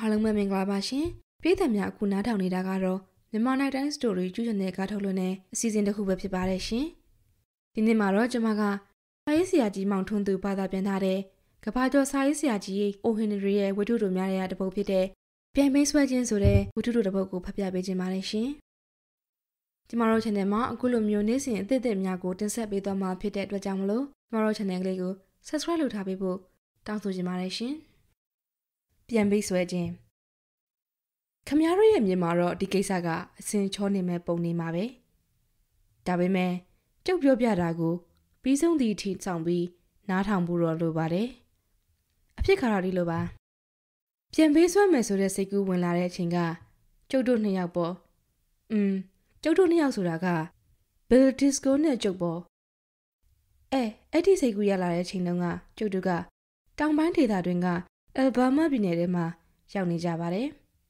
အားလုံးပဲမင်္ဂလာပါရှင်။ပြည်သက်များအခုနားထောင်နေတာကတော့မြန်မာနိုင်တိုင်းစတိုရီကျူးကျော်တဲ့ကားထုတ်လွှင့်တဲ့အစီအစဉ်တစ်ခုပဲဖြစ်ပါတယ်ရှင်။ဒီနေ့မှာတော့ကျွန်မကစာရေးဆရာကြီးမောင်ထွန်းသူဘာသာပြန်ထားတဲ့ကဘာကျော်စာရေးဆရာကြီးအိုဟင်နရီရဲ့ဝတ္ထုတို့များတဲ့တပုတ်ဖြစ်တဲ့ပြိုင်မိတ်ဆွဲခြင်းဆိုတဲ့ဝတ္ထုတို့တပုတ်ကိုဖတ်ပြပေးခြင်းပါတယ်ရှင်။ကျမတို့ channel မှာအခုလိုမျိုးနေ့စဉ်အသစ်များကိုတင်ဆက်ပေးသွားမှာဖြစ်တဲ့အတွက်ကြောင့်မလို့ကျမတို့ channel ကလေးကို subscribe လုပ်ထားပေးဖို့တောင်းဆိုချင်ပါတယ်ရှင်။ပြိုင်မိတ်ဆွဲခြင်းခမရတို့ရဲ့မြေမှာတော့ဒီကိစ္စကအစင်ချောနေမဲ့ပုံနေမှာပဲဒါပေမဲ့ကျုပ်ပြောပြတာကိုပြီးဆုံးသည့်အထိဆောင်ပြီးနားထောင်ဖို့တော့လိုပါတယ်အဖြစ်ခါရဒီလိုပါပြန်ပေးဆွဲမယ်ဆိုတဲ့စိတ်ကူးဝင်လာတဲ့အချိန်ကကျုပ်တို့နှစ်ယောက်ပေါ့ကျုပ်တို့နှစ်ယောက်ဆိုတာကဘယ်ဒစ်ကိုနဲ့ကျုပ်ပေါ့အဲ့ဒီစိတ်ကူးရလာတဲ့အချိန်တုန်းကကျုပ်တို့ကတောင်ပိုင်းဒေသတွင်ကအယ်ဘားမားပြည်နယ်ထဲမှာရောက်နေကြပါတယ်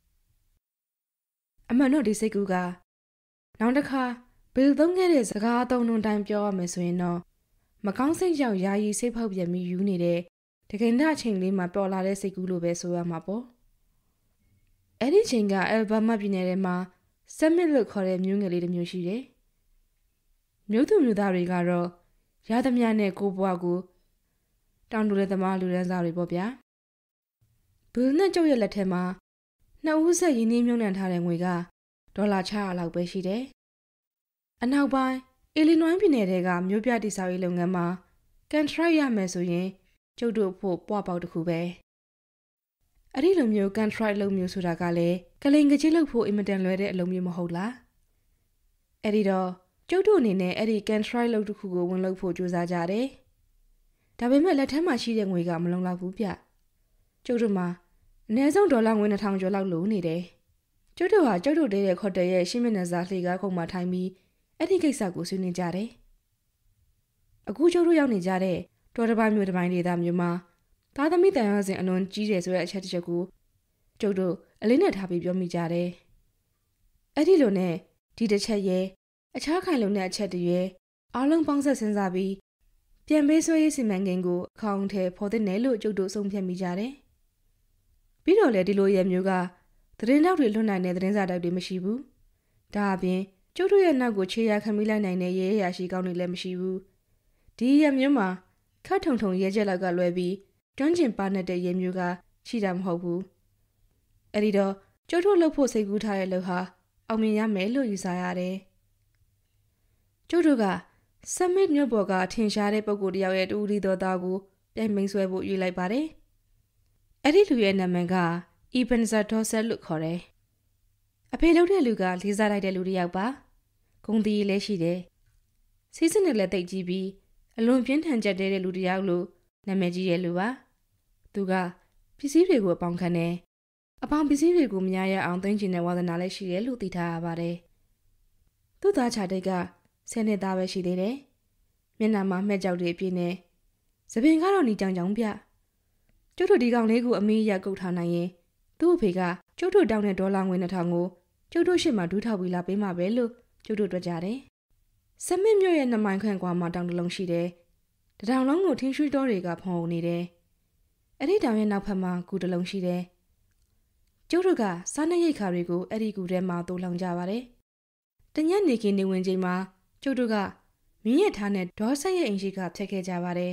အမှန်တော့ဒီစိတ်ကူးကနောက်တစ်ခါဘယ်သုံးခဲ့တဲ့စကားအသုံးအတိုင်းပြောရမယ်ဆိုရင်တော့မကောင်းစိတ်ကြောင့်ယာယီစိတ်ဖောက်ပြန်ပြီးယူနေတဲ့တကယ်တဲ့အချိန်လေးမှာပေါ်လာတဲ့စိတ်ကူးလိုပဲဆိုရမှာပေါ့အဲ့ဒီချိန်ကအယ်ဘားမားပြည်နယ်ထဲမှာဆမ်မစ်လို့ခေါ်တဲ့မျိုးငယ်လေးတစ်မျိုးရှိတယ်မျိုးသူမျိုးသားတွေကတော့ရသမျှနဲ့ကိုဘွားကိုတောင်တူတဲ့သမားလူရန်စားတွေပေါ့ဗျာဘယ်နဲ့ကျုပ်ရဲ့လက်ထဲမှာနှစ်ဦးဆက်ရင်းနှီးမြှုပ်နှံထားတဲ့ငွေကဒေါ်လာ600လောက်ပဲရှိတယ်။အနောက်ပိုင်းအီလီနွိုင်းပြည်နယ်ကမြို့ပြတိဆောက်ရေးလုပ်ငန်းမှာကန်ထရိုက်ရမယ်ဆိုရင်ကျုပ်တို့ဖို့ပွားပေါက်တစ်ခုပဲ။အဲ့ဒီလိုမျိုးကန်ထရိုက်လုပ်မျိုးဆိုတာကလည်းကလိန်ကကြီးလုပ်ဖို့အင်မတန်လွယ်တဲ့အလုပ်မျိုးမဟုတ်လား။အဲ့ဒီတော့ကျုပ်တို့အနေနဲ့အဲ့ဒီကန်ထရိုက်လုပ်တစ်ခုကိုဝင်လုပ်ဖို့ကြိုးစားကြတယ်။ဒါပေမဲ့လက်ထဲမှာရှိတဲ့ငွေကမလုံလောက်ဘူးဗျ။ကျုပ်တို့မှာအနည်းဆုံးဒေါ်လာငွေ2000ကျော်လောက်လိုနေတယ်။ကျုပ်တို့ဟာကျုပ်တို့တဲ့ခေါ်တယ်ရဲ့ရှင်းမျက်နှာစာလှေကားခုံမှာထိုင်ပြီးအဲ့ဒီကိစ္စကိုဆွေးနွေးကြတယ်။အခုကျုပ်တို့ရောက်နေကြတဲ့တော်တပိုင်းမျိုးတစ်ပိုင်းဒေသမျိုးမှာသားသမီးတန်ရုံးစဉ်အလွန်ကြီးတယ်ဆိုတဲ့အချက်တစ်ချက်ကိုကျုပ်တို့အလေးနဲ့ထားပြီးပြောမိကြတယ်။အဲ့ဒီလိုနဲ့ဒီတစ်ချက်ရဲ့အခြားခိုင်လုံတဲ့အချက်တွေရဲ့အားလုံးပေါင်းဆက်စဉ်းစားပြီးပြန်ပေးဆွဲရေးစီမံကိန်းကိုအကောင့်ထဲပေါ်တဲ့နယ်လို့ကျုပ်တို့ဆုံးဖြတ်မိကြတယ်။ပြီးတော့လေဒီလိုရဲ့မျိုးကသတင်းတောက်တွေလွတ်နိုင်တဲ့သတင်းစာတောက်တွေမရှိဘူး။ဒါအပြင်ကျုပ်တို့ရဲ့နောက်ကိုခြေရခံမိလိုက်နိုင်တဲ့ရဲရရှိကောင်းတွေလည်းမရှိဘူး။ဒီရဲ့မျိုးမှာခတ်ထုံထုံရဲချက်လောက်ကလွဲပြီးတွန်းကျင်ပါနေတဲ့ရဲမျိုးကရှိတာမဟုတ်ဘူး။အဲ့ဒီတော့ကျုပ်တို့လှုပ်ဖို့စိတ်ကူးထားတဲ့လှုပ်ဟာအောင်မြင်ရမယ်လို့ယူဆရတယ်။ကျုပ်တို့ကဆမ်မစ်မြို့ပေါ်ကထင်ရှားတဲ့ပုံကိုယ်တယောက်ရဲ့တူရီတော်သားကိုပြိုင်မိန်ဆွဲဖို့ရွေးလိုက်ပါတယ်။အဲ့ဒီလူရဲ့နာမည်ကအီဘန်ဇာဒေါဆက်လို့ခေါ်တယ်။အဖေလုပ်တဲ့လူကလေးစားလိုက်တဲ့လူတစ်ယောက်ပါ။ဂုဏ်သီးလည်းရှိတယ်။စီးစနစ်လည်းတိတ်ကြီးပြီးအလွန်ပြင်းထန်ကြက်တဲ့လူတစ်ယောက်လို့နာမည်ကြီးတဲ့လူပါ။သူကပစ္စည်းတွေကိုအပေါင်းခံတယ်။အပေါင်းပစ္စည်းတွေကိုမရရအောင်သိမ်းကျင်တဲ့ဝါသနာလည်းရှိတယ်လို့သိထားရပါတယ်။သူ့သားချာတိတ်က10နှစ်သားပဲရှိသေးတယ်။မျက်နှာမှာမှဲ့ကြောက်တွေအပြည့်နဲ့သပင်ကတော့နီကြောင်ကြောင်ပြ။ကျုပ်တို့ဒီကောင်လေးကိုအမေးရကုတ်ထားနိုင်ရင်သူ့အဖေကကျုပ်တို့တောင်းတဲ့ဒေါ်လာငွေ2000ကိုကျုပ်တို့ရှစ်မှာဒူးထောက်ပြီးလာပေးမှာပဲလို့ကျုပ်တို့တွေ့ကြတယ်။ဆမစ်မြို့ရဲ့2မိုင်ခန့်ကွာမှာတောင်တလုံးရှိတယ်။တထောင်လုံးကိုထင်းရွှေတော်တွေကဖုံးနေတယ်။အဲ့ဒီတောင်ရဲ့နောက်ဖက်မှာကူတလုံးရှိတယ်။ကျုပ်တို့ကစားနပ်ရိက္ခာတွေကိုအဲ့ဒီကူထဲမှာတိုးလောင်ကြပါတယ်။တညနေခင်းနေဝင်ချိန်မှာကျုပ်တို့ကမင်းရထားနဲ့ဒေါ်ဆက်ရဲ့အိမ်ရှိကဖြတ်ခဲ့ကြပါတယ်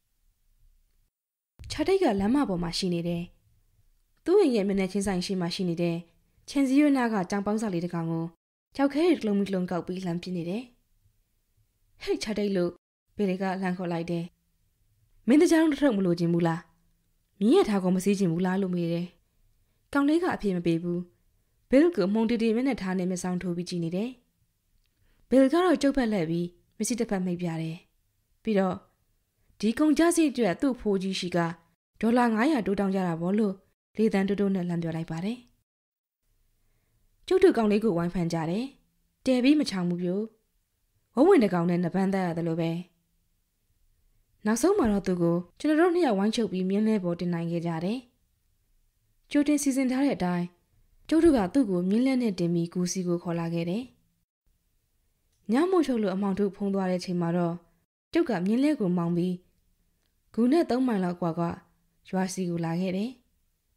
။ခြာတိတ်ကလမ်းမပေါ်မှာရှိနေတယ်။သူ့အိမ်ရဲ့မျက်နှာချင်းဆိုင်ရှိမှရှိနေတဲ့ချင်စီရွနာကတောင်ပေါင်းစာလေးတစ်ကောင်ကိုကြောက်ခဲတွေတလုံးကောက်ပြီးလှမ်းပြနေတယ်။ဟဲ့ခြာတိတ်လို့ဘေတွေကလှမ်းခေါ်လိုက်တယ်။မင်းတကြောင်တစ်ထုပ်မလို့ခြင်းဘူးလား။မင်းရထားကောင်မစည်းခြင်းဘူးလားလို့မေးတယ်။ကောင်လေးကအပြေမပေးဘူး။ဘဲလ်ကမှုန်တီတီမျက်နှာထားနဲ့မျက်စောင်းထိုးပြီးကြည့်နေတယ်။ဘဲလ်ကတော့ကျုပ်ဖက်လှည့်ပြီးမျက်စိတစ်ဖက်မိတ်ပြတယ်။ပြီးတော့ဒီကုန်ကြစီအတွက်သူ့ဖိုးကြီးရှိကဒေါ်လာ900တိုးတောင်းကြတာပေါ့လို့လေတန်းတိုးနဲ့လှမ်းပြောလိုက်ပါတယ်။ကျုပ်တို့ကောင်လေးကိုဝိုင်းဖန်ကြတယ်။တဲပြီးမချောင်ဘူးပြို။ဝုံးဝင်တကောင်နဲ့နှပန်းသက်ရတယ်လို့ပဲ။နောက်ဆုံးမှာတော့သူကိုကျွန်တော်တို့နှစ်ယောက်ဝိုင်းချုပ်ပြီးမြင်းလဲပေါ်တင်နိုင်ခဲ့ကြတယ်။ကျိုးတင်စီစဉ်ထားတဲ့အတိုင်းကျုပ်တို့ကသူ့ကိုမြင်းလဲနဲ့တင်ပြီးကူစီကိုခေါ်လာခဲ့တယ်။ညမို့ချုပ်လို့အမောင်တို့ဖုံးသွားတဲ့ချိန်မှာတော့ကျုပ်ကမြင်းလဲကိုမောင်းပြီးဂူနဲ့3မိုင်လောက်ကွာရွာစီကိုလာခဲ့တယ်။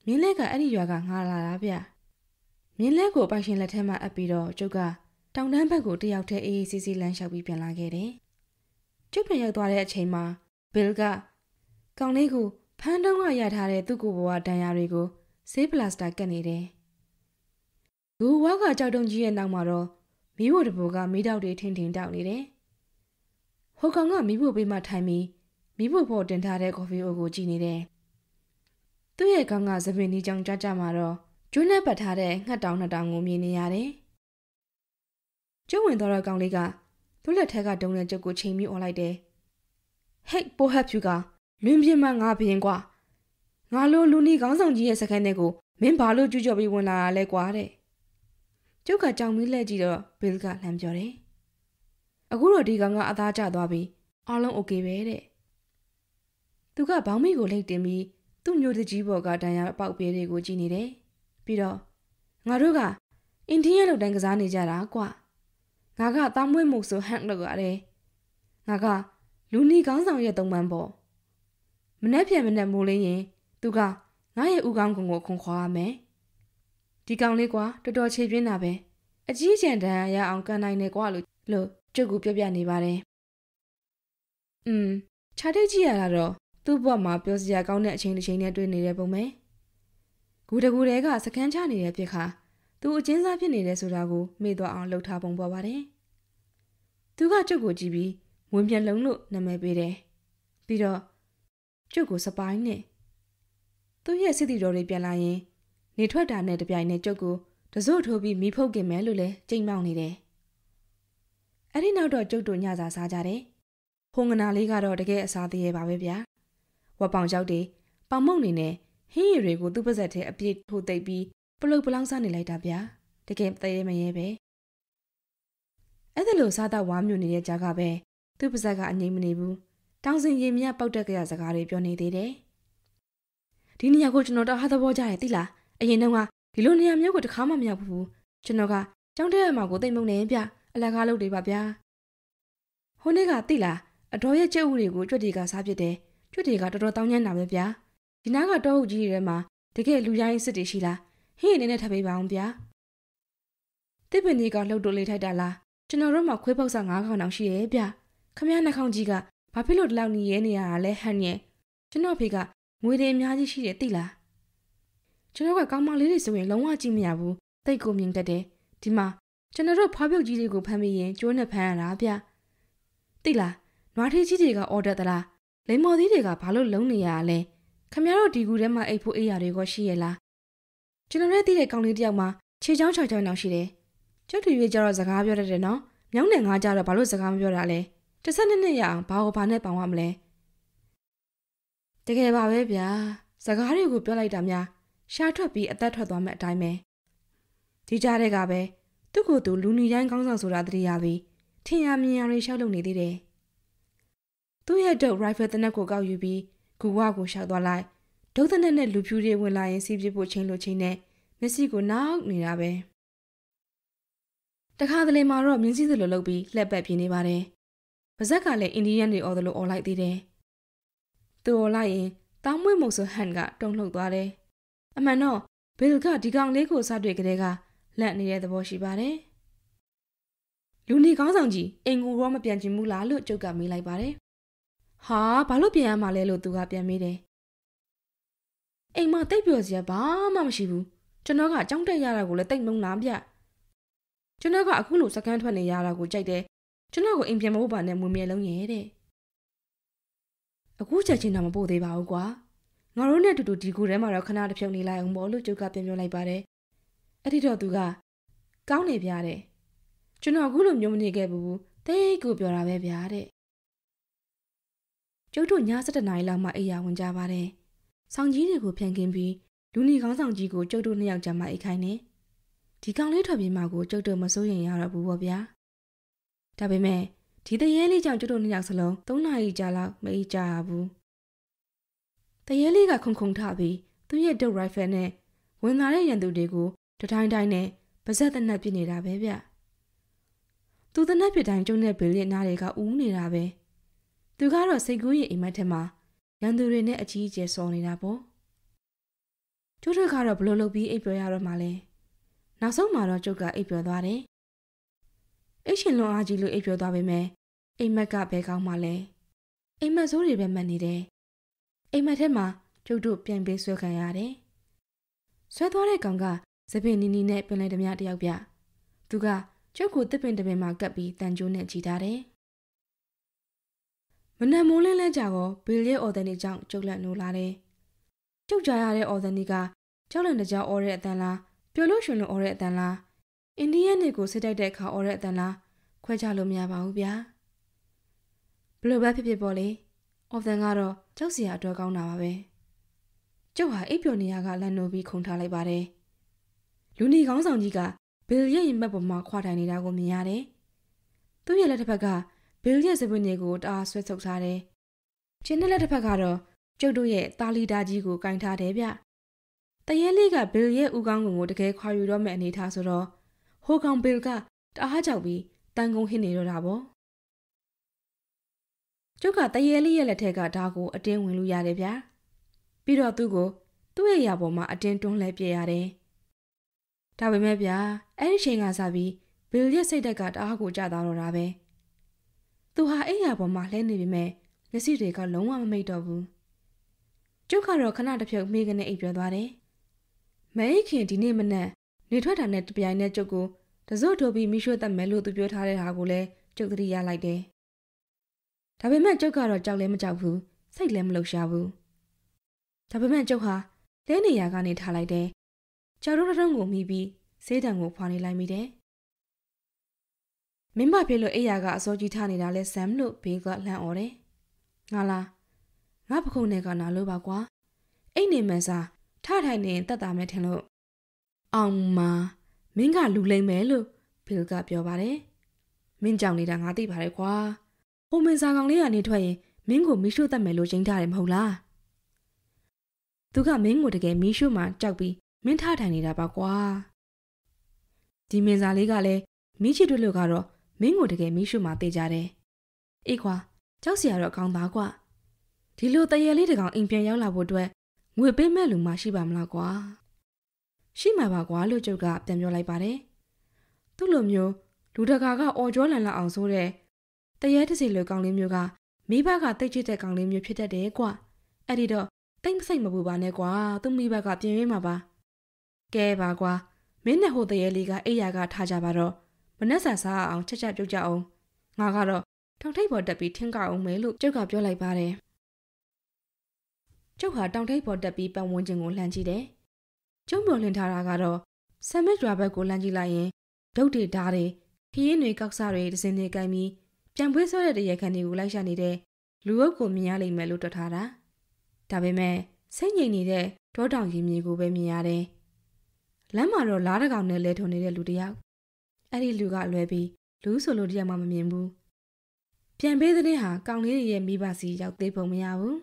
မြင်းလက်ကအဲ့ဒီရွာကငှားလာတာဗျမြင်းလက်ကိုပိုင်ရှင်လက်ထဲမှာအပ်ပြီးတော့ကျုပ်ကတောင်တန်းဘက်ကိုတယောက်တည်းအေးအေးဆေးဆေးလမ်းလျှောက်ပြီးပြန်လာခဲ့တယ်ကျုပ်ပြန်ရောက်သွားတဲ့အချိန်မှာဘယ်လ်ကကောင်လေးကိုဖမ်းတုံးကရထားတဲ့သူ့ကိုယ်ပေါ်ကဒဏ်ရာတွေကိုဆေးပလာစတာကတ်နေတယ်ဂူဝါကကြောက်တုံးကြီးရဲ့နောက်မှာတော့မီးဖို့တဘူကမီးတောက်တွေထင်းထင်းတောက်နေတယ်ဟိုကောင်ကမီးဖို့ပေးမှထိုင်ပြီးမီးဖို့ပေါ်တင်ထားတဲ့ကော်ဖီအိုကိုကြည့်နေတယ်သူ့ရဲ့ကောင်ကသပင်ဒီကြောင်ကြကြမှာတော့ကျွန်းနဲ့ပတ်ထားတဲ့ငှက်တောင်နှစ်တောင်ကိုမြင်နေရတယ်ကျုံဝင်တော့ကောင်လေးကသူ့လက်ထက်ကတုံးတဲ့ကျုပ်ကိုချိန်ပြီးអော်လိုက်တယ်ဟိတ်ပိုဟပ်ဖြူကလွင်ပြင်းမငါဘရင်ကွာငါလိုလူနီခေါင်းဆောင်ကြီးရဲ့စခန်းထဲကိုမင်းဘာလို့ကြွကြော်ပြီးဝင်လာတာလဲကွာတဲ့ကျုပ်ကကြောင်မီးလှည့်ကြည့်တော့ဘယ်လ်ကလှမ်းပြောတယ်အခုတော့ဒီကောင်ကအသားကျသွားပြီအားလုံးโอเคပဲတဲ့သူကဘောင်းမီကိုလှိတ်တင်ပြီးသူ့မျိုးတကြီးဘော်ကတန်ရပေါက်ပေးတွေကိုကြည့်နေတယ်ပြီးတော့ငါတို့ကအိန္ဒိယလောက်တိုင်းကစားနေကြတာကွာငါကသားမွေးမှုဆိုဟန့်လောက်ရတယ်ငါကလူနီခေါင်းဆောင်ရဲ့သုံးပန်းပေါ့မနှက်ပြန်မနှက်မိုးလင်းရင်သူကငါရဲ့ဥကောင်းကုံကိုခွန်ခွာရမယ်ဒီကောင်လေးကွာတော်တော်ခြေပြင်းတာပဲအကြီးကျယ်တန်းရအောင်ကန်နိုင်တယ်ကွာလို့ကျုပ်ကပြောပြနေပါတယ်ခြားတိတ်ကြည့်ရတာတော့သူ့ဘဝမှာပြောစရာကောင်းတဲ့အချိန်တစ်ချိန်နဲ့တွေ့နေတဲ့ပုံပဲဂူတကူတဲကစကန်းချနေတဲ့ပြစ်ခါသူအချင်းစားဖြစ်နေတယ်ဆိုတာကိုမေ့သွားအောင်လှုပ်ထားပုံပေါ်ပါတယ်သူကကျုပ်ကိုကြည့်ပြီးဝင်းပြန်လုံးလို့နာမည်ပေးတယ်ပြီးတော့ကျုပ်ကိုစပိုင်းနဲ့သူ့ရဲ့စစ်တီတော်တွေပြန်လာရင်နေထွက်တာနဲ့တပြိုင်နက်ကျုပ်ကိုတစိုးထိုးပြီးမိဖုတ်กินမယ်လို့လဲကြိမ်မောင်းနေတယ်အဲ့ဒီနောက်တော့ကျုပ်တို့ညစာစားကြတယ်ဖုန်ကနာလေးကတော့တကယ်အစားသေးရဲ့ပါပဲဗျာဝက်ပေါင်ကြောက်တွေပေါင်မုံနေနဲ့ဟင်းရည်တွေကိုသူ့ပါဇက်ထဲအပြည့်ထိုးသိပ်ပြီးပလုတ်ပလောင်းစားနေလိုက်တာဗျာတကယ်တရေမရဲပဲအဲ့ဒါလို့စားတော့ဝါမျိုးနေတဲ့ကြားကပဲသူ့ပါဇက်ကအငြိမ်မနေဘူးတောင်စင်ရင်မြပေါက်တက်ကြရစကားတွေပြောနေသေးတယ်ဒီနေရာကိုကျွန်တော်တော့ဟာသဘောကြတယ်သိလားအရင်တုန်းကဒီလိုနေရာမျိုးကိုတခါမှမရောက်ဘူးကျွန်တော်ကကျောင်းတက်ရမှာကိုသိမ့်မုံနေဗျအလကားလုပ်တွေပါဗျာဟိုနေ့ကသိလားအတော်ရဲ့ကျဲဥတွေကိုကြွက်တွေကစားပစ်တယ်ကြွက်တွေကတော်တော်တောင်းညံ့တာပဲဗျာဒီနားကတောအုပ်ကြီးတွေထဲမှာတကယ်လူရိုင်းစစ်တွေရှိလားဟင်းအနေနဲ့ထပ်ပေးပါအောင်ဗျာတစ်ပင်ကြီးကလှုပ်တိုးလေးထိုက်တာလားကျွန်တော်တို့မှခွေးပေါက်စား9ခေါင်တောင်ရှိရဲ့ဗျာခမရနှာခေါင်းကြီးကဘာဖြစ်လို့ဒီလောက်နေရဲနေရတာလဲဟန်ရဲ့ကျွန်တော်ဖေကငွေတွေအများကြီးရှိတယ်သိလားကျွန်တော်ကကောင်းမလေးတွေဆိုရင်လုံးဝကြည့်မရဘူးတိတ်ကိုမြင်တတ်တယ်ဒီမှာကျွန်တော်တို့ဖွားပြုတ်ကြီးတွေကိုဖမ်းပြီးရင်ကျိုးနဲ့ဖမ်းရတာဗျသိလားနွားထီးကြီးတွေကအော်ဒတ်သလားလိမ္မော်သီးတွေကဘာလို့လုံးနေရတာလဲခမရတို့ဒီကူထဲမှာအိတ်ဖို့အိတ်ရတွေကရှိရဲ့လားကျွန်တော်လည်းသိတဲ့ကောင်လေးတယောက်မှာခြေချောင်း6ချောင်းလောက်ရှိတယ်ကျုပ်တို့ရွေးကြတော့စကားပြောတတ်တယ်နော်မြောင်းနဲ့ငါးကြတော့ဘာလို့စကားမပြောတာလဲတစ်ဆက်နှစ်ရအောင်ဘာကိုဘာနဲ့ပေါင်ရမလဲတကယ်ပါပဲဗျာစကားတွေကိုပြောလိုက်တာများရှားထွက်ပြီးအသက်ထွက်သွားမဲ့အတိုင်းပဲဒီကြားတဲ့ကပဲသူ့ကိုယ်သူလူနီတိုင်းကောင်းဆောင်ဆိုတာတတိယပြီးထင်ရမြင်ရတွေရှောက်လုပ်နေသေးတယ်သူ့ရဲ့ဒုတ်ရိုင်ဖယ်တနက်ကိုကောက်ယူပြီးဂူဝါကိုရှောက်သွားလိုက်ဒုတ်တနက်နဲ့လူဖြူတွေဝင်လာရင်စီးပြဖို့ချင်းလိုချင်းနဲ့မျက်စိကိုနောက်နေတာပဲတခါတလေမှာတော့မြင်းစည်းသလိုလုပ်ပြီးလှက်ပက်ပြင်းနေပါတယ်ပါဇက်ကလည်းအိန္ဒိယန်တွေအော်သလိုအော်လိုက်သေးတယ်သူအော်လိုက်ရင်တောင်းမွေးမုံဆိုဟန်ကတုံလှုပ်သွားတယ်အမှန်တော့ဘယ်လ်ကဒီကောင်လေးကိုစတွေ့ကြတဲ့ကလက်နေတဲ့သဘောရှိပါတယ်လူနီကောင်းဆောင်ကြီးအိမ်ကိုရောမပြန်ချင်ဘူးလားလို့ကျုပ်ကမေးလိုက်ပါတယ်ဟာဘာလို့ပြန်ရမှာလဲလို့သူကပြန်မေးတယ်အိမ်မှာတိတ်ပျော်စရာဘာမှမရှိဘူးကျွန်တော်ကအကြောင်းတက်ရတာကိုလည်းတိတ်မုန်းလားဗျကျွန်တော်ကအခုလိုစကန်းထွက်နေရတာကိုကြိုက်တယ်ကျွန်တော်ကိုအိမ်ပြန်မဖို့ပါနဲ့မွေမြဲလုံးရဲ့တဲ့အခုချက်ချင်းတော့မပို့သေးပါဘူးကွာငါတို့နဲ့အတူတူဒီကူထဲမှာတော့ခဏတစ်ဖြုတ်နေလိုက်အောင်ပေါ့လို့ကျုပ်ကပြန်ပြောလိုက်ပါတယ်အဲ့ဒီတော့သူကကောင်းနေပြတဲ့ကျွန်တော်အခုလိုမျိုးမနေခဲ့ဘူးတိတ်ကိုပြောတာပဲဗျာတဲ့ကျုပ်တို့ည7 နာရီလောက်မှအိယာဝင်ကြပါတယ်ဆောင်ကြီးတွေကိုဖျန်ခင်းပြီးလူနီကောင်းဆောင်ကြီးကိုကျုပ်တို့နှစ်ယောက်ကြာမှအိတ်ခိုင်းနေဒီကောင်လေးထွက်ပြေးမှကိုကျုပ်တို့မစိုးရင်ရတော့ဘူးပေါ့ဗျာဒါပေမဲ့ဒီတရေလေးကြောင့်ကျုပ်တို့နှစ်ယောက်စလုံး3 နာရီကြာလောက်မအိတ်ကြရဘူးတရေလေးကခုန်ခုန်ထပြီးသူ့ရဲ့ဒုတ်ရိုင်ဖယ်နဲ့ဝင်လာတဲ့ရန်သူတွေကိုတတိုင်းတိုင်းနဲ့ပါဇက်တနက်ပြစ်နေတာပဲဗျသူတနက်ပြစ်တိုင်းကျုံတဲ့ဘီလီနာတွေကဦးနေတာပဲသူကတော့စိတ်ကူးရင်အိမ်မက်ထဲမှာရန်သူတွေနဲ့အကြီးအကျယ်စော်နေတာပေါ့ကျုပ်တို့ကတော့ဘလို့လုပ်ပြီးအိပ်ပျော်ရတော့မှလဲနောက်ဆုံးမှာတော့ကျုပ်ကအိပ်ပျော်သွားတယ်အိတ်ရှင်လွန်အားကြီးလို့အိပ်ပျော်သွားပေမဲ့အိမ်မက်ကဘဲကောင်းမှလဲအိမ်မက်ဆိုးတွေပဲမှတ်နေတယ်အိမ်မက်ထဲမှာကျုပ်တို့ပြန်ပေးဆွဲခံရတယ်ဆွဲသွားတဲ့ကောင်ကစပင်နီနီနဲ့ပင်လယ်ဓမြတယောက်ပြသူကကျုပ်ကိုတစ်ပင်တစ်ပင်မှာကပ်ပြီးတန်ကျိုးနဲ့ကြည်ထားတယ်မနက်မိုးလင်းလဲကြာတော့ဘီလ်ရဲ့အော်ဒန်နီကြောင့်ကျုပ်လက်နိုးလာတယ်ကျုပ်ကြားရတဲ့အော်ဒန်နီကကြောက်လန့်တကြောအော်တဲ့အတန်လားပျော်လို့ရွှင်လို့အော်တဲ့အတန်လားအိန္ဒိယနယ်ကိုစစ်တိုက်တဲ့အခါအော်တဲ့အတန်လားခွဲခြားလို့မရပါဘူးဗျာဘလို့ပဲဖြစ်ဖြစ်ပေါ့လေအော်ဒန်ကတော့ကြောက်စရာအတွက်ကောင်းတာပါပဲကျုပ်ဟာအိပ်ပျော်နေရကလန့်နိုးပြီးခုန်ထားလိုက်ပါတယ်လူနီခေါင်းဆောင်ကြီးကဘီလ်ရဲ့ရင်ဘတ်ပေါ်မှာခွာထိုင်နေတာကိုမြင်ရတယ်သူ့ရဲ့လက်တစ်ဖက်ကဘီလ်ရဲ့စပွင့်တွေကိုတအားဆွဲဆုပ်ထားတယ်။ချင်းနဲ့လက်တစ်ဖက်ကတော့ကျုပ်တို့ရဲ့တာလီတာကြီးကိုကင်ထားတယ်ဗျ။တရဲလေးကဘီလ်ရဲ့ဦးခေါင်းကိုတကယ်ခွာယူတော့မယ့်အနေထားဆိုတော့ဟိုကောင်ဘီလ်ကတအားကြောက်ပြီးတန်ကုန်ဟစ်နေတော့တာပေါ့။ကျုပ်ကတရဲလေးရဲ့လက်ထက်ကဓာကိုအတင်းဝင်လို့ရတယ်ဗျ။ပြီးတော့သူ့ရဲ့ရာပေါ်မှာအတင်းတွန်းလှဲပြရတယ်။ဒါပေမဲ့ဗျာအဲ့ဒီချိန်ကစပြီးဘီလ်ရဲ့စိတ်ဓာတ်ကတအားကိုကျသွားတော့တာပဲ။သူဟာအိမ်ယာပေါ်မှာလှဲနေပေမဲ့မျက်စိတွေကလုံးဝမမိတ်တော့ဘူးကျုပ်ကတော့ခဏတစ်ဖြုတ်မိကနေအိပ်ပျော်သွားတယ်မဲခင်ဒီနေ့မနက်နေထွက်တာနဲ့တပြိုင်နက်ကျုပ်ကိုတစွတ်ထိုးပြီးမိရွှေ့တတ်မယ်လို့သူပြောထားတဲ့ဟာကိုလည်းကျုပ်သတိရလိုက်တယ်ဒါပေမဲ့ကျုပ်ကတော့ကြောက်လည်းမကြောက်ဘူးစိတ်လည်းမလှုပ်ရှားဘူးဒါပေမဲ့ကျုပ်ဟာလဲနေရာကနေထားလိုက်တယ်ကြောက်တော့တုံးကိုမိပြီးဆေးတံကိုဖွာနေလိုက်မိတယ်မင်းမဖြစ်လို့အိယာကအစောကြီးထားနေတာလဲဆမ်လို့ဘေးကလှမ်းអော်တယ်။ငါလားငါပခုံးနဲ့ကနာလို့ပါကွာ။အိတ်နေမှန်းစားထထိုင်နေတက်တာမဲထင်လို့အောင်မမင်းကလူလိမ့်မယ်လို့ဘေးကပြောပါတယ်။မင်းကြောင်နေတာငါသိပါတယ်ကွာ။ဟိုမင်းစားကောင်လေးကနေထွက်ရင်မင်းကိုမီးရှို့တတ်မယ်လို့ချိန်ထားတယ်မဟုတ်လား။သူကမင်းကိုတကယ်မီးရှို့မှကြောက်ပြီးမင်းထထိုင်နေတာပါကွာ။ဒီမင်းစားလေးကလည်းမီးချစ်တွေ့လို့ကတော့မင်းကိုတကယ်မီးရှို့မှတေးကြတယ်။အေးကွာကြောက်စရာတော့ကောင်းသားကွာ။ဒီလိုတရေလေးတကောင်အိမ်ပြန်ရောက်လာဖို့အတွက်ငွေပေးမဲ့လူမှရှိပါမလားကွာ။ရှိမှာပါကွာလို့ကျုပ်ကပြန်ပြောလိုက်ပါတယ်။သူ့လိုမျိုးလူတကာကအော်ကြောလန်လာအောင်ဆိုတဲ့တရေတစ်စီလိုကောင်လေးမျိုးကမိဘကတိတ်ချစ်တဲ့ကောင်လေးမျိုးဖြစ်တတ်တယ်ကွာ။အဲ့ဒီတော့တိတ်မစိတ်မပူပါနဲ့ကွာ။သူ့မိဘကပြင်ပေးမှာပါ။ကဲပါကွာ။မင်းနဲ့ဟိုတရေလေးကအိယာကထားကြပါတော့။မနှက်ဆာစားအောင်ချက်ပြုတ်ကြအောင်ငါကတော့တောင်ထိပ်ပေါ်တက်ပြီးထင်းကောက်အောင်မယ်လို့ကျုပ်ကပြောလိုက်ပါတယ်ကျုပ်ဟာတောင်ထိပ်ပေါ်တက်ပြီးပတ်ဝန်းကျင်ကိုလှမ်းကြည့်တယ်ကျုံမျောလင်းထားတာကတော့ဆမ်မစ်ရွာဘက်ကိုလှမ်းကြည့်လိုက်ရင်ဒုတ်တွေဓားတွေခရီးတွေကောက်စားတွေဒစင်တွေကိုင်းပြီးပြန်ပွေးဆွဲတဲ့တရေခန့်တွေကိုလိုက်ရှာနေတဲ့လူအုပ်ကိုမြင်ရလိမ့်မယ်လို့တွက်ထားတာဒါပေမဲ့စိတ်ငြိမ်နေတဲ့တောတောင်ကြီးမြေကိုပဲမြင်ရတယ်လမ်းမှာတော့လားတကောင်နဲ့လဲထုံနေတဲ့လူတစ်ယောက်အဲ့ဒီလူကလွဲပြီးလူဆိုလို့တရားမှမမြင်ဘူးပြန်ပေးတဲ့ဟာကောင်လေးရဲ့မိဘစီရောက်သေးပုံမရဘူး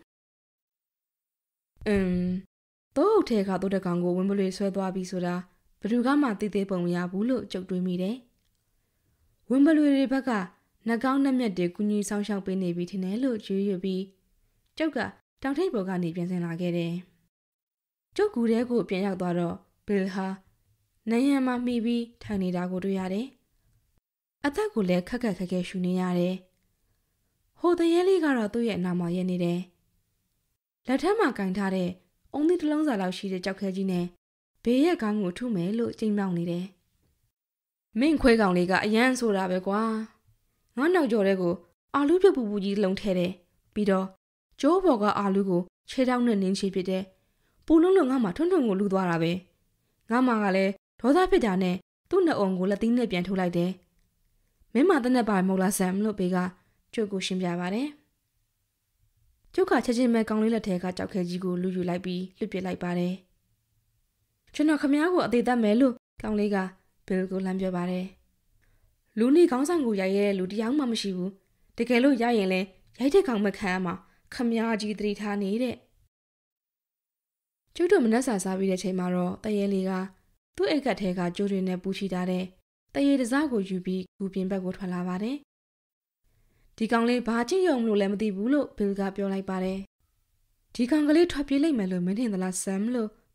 တော့အထက်ကတို့တကောင်ကိုဝင်းပလွေဆွဲသွားပြီးဆိုတာဘယ်သူကမှသိသေးပုံမရဘူးလို့ကြုံတွေ့မိတယ်ဝင်းပလွေတွေဘက်ကနှကောင်းနှမျက်တွေကုညီဆောင်ရှောက်ပေးနေပြီထင်တယ်လို့ရွရွပြီးကျုပ်ကတောင်ထိပ်ပေါ်ကနေပြန်ဆင်းလာခဲ့တယ်ကျုပ်ကူထဲကိုပြန်ရောက်သွားတော့ဘီလ်ဟာနယံမှာမှီပြီးထိုင်နေတာကိုတွေ့ရတယ်အသက်ကိုလည်းခက်ခက်ခဲရှူနေရတယ်ဟိုတရဲလေးကတော့သူ့ရဲ့အနာမှာရဲနေတယ်လက်ထက်မှာကင်ထားတဲ့အုံးသီးတစ်လုံးစာလောက်ရှိတဲ့ကြောက်ခဲကြီးနဲ့ဘေးရဲ့ခေါင်းကိုထုမယ်လို့ကြိမ်မောင်းနေတယ်မင်းခွဲကောင်လေးကအရန်ဆိုတာပဲကွာငါနောက်ကျော်တဲ့ကိုအာလူးပြုတ်ပူပူကြီးလုံထဲတယ်ပြီးတော့ကျိုးဘော်ကအာလူးကိုခြေထောက်နဲ့နင်းချဖြစ်တယ်ပူလုံးလုံးငါမှထွန်းထွန်းကိုလူသွားတာပဲငါမှကလည်းဒေါသဖြစ်တာနဲ့သူ့နှအုံကိုလက်သီးနဲ့ပြန်ထုတ်လိုက်တယ်မင်းမတနက်ပါမဟုတ်လားဆမ်လို့ဘေးကကျုပ်ကိုရှင်းပြပါတယ်ကျုပ်ကချက်ချင်းမဲ့ကောင်းလေးလက်ထဲကကြောက်ခဲကြီးကိုလူယူလိုက်ပြီးလွတ်ပစ်လိုက်ပါတယ်ကျွန်တော်ခမ ्या ကိုအသေးသက်မယ်လို့ကောင်းလေးကဘီလ်ကိုလှမ်းပြောပါတယ်လူနီခေါင်းဆောင်ကိုရိုက်ရဲတဲ့လူတယောက်မှမရှိဘူးတကယ်လို့ရရင်လဲရိုက်တဲ့ကောင်မခံရမှာခမ ्या ကြီးတတိထားနေတဲ့ကျုပ်တို့မနှက်စာစားပြီးတဲ့ချိန်မှာတော့တရဲလေးကသူ့အိတ်ကတ်ထဲကကြိုးတွေနဲ့ပူချီထားတဲ့တရေတစားကိုယူပြီးကူပြင်ဘက်ကိုထွက်လာပါတယ်ဒီကောင်လေးဘာချင်းယုံလို့လည်းမသိဘူးလို့ဘီလ်ကပြောလိုက်ပါတယ်ဒီကောင်ကလေးထွက်ပြေးလိုက်မယ်လို့မင်းထင်သလားဆမ်လို့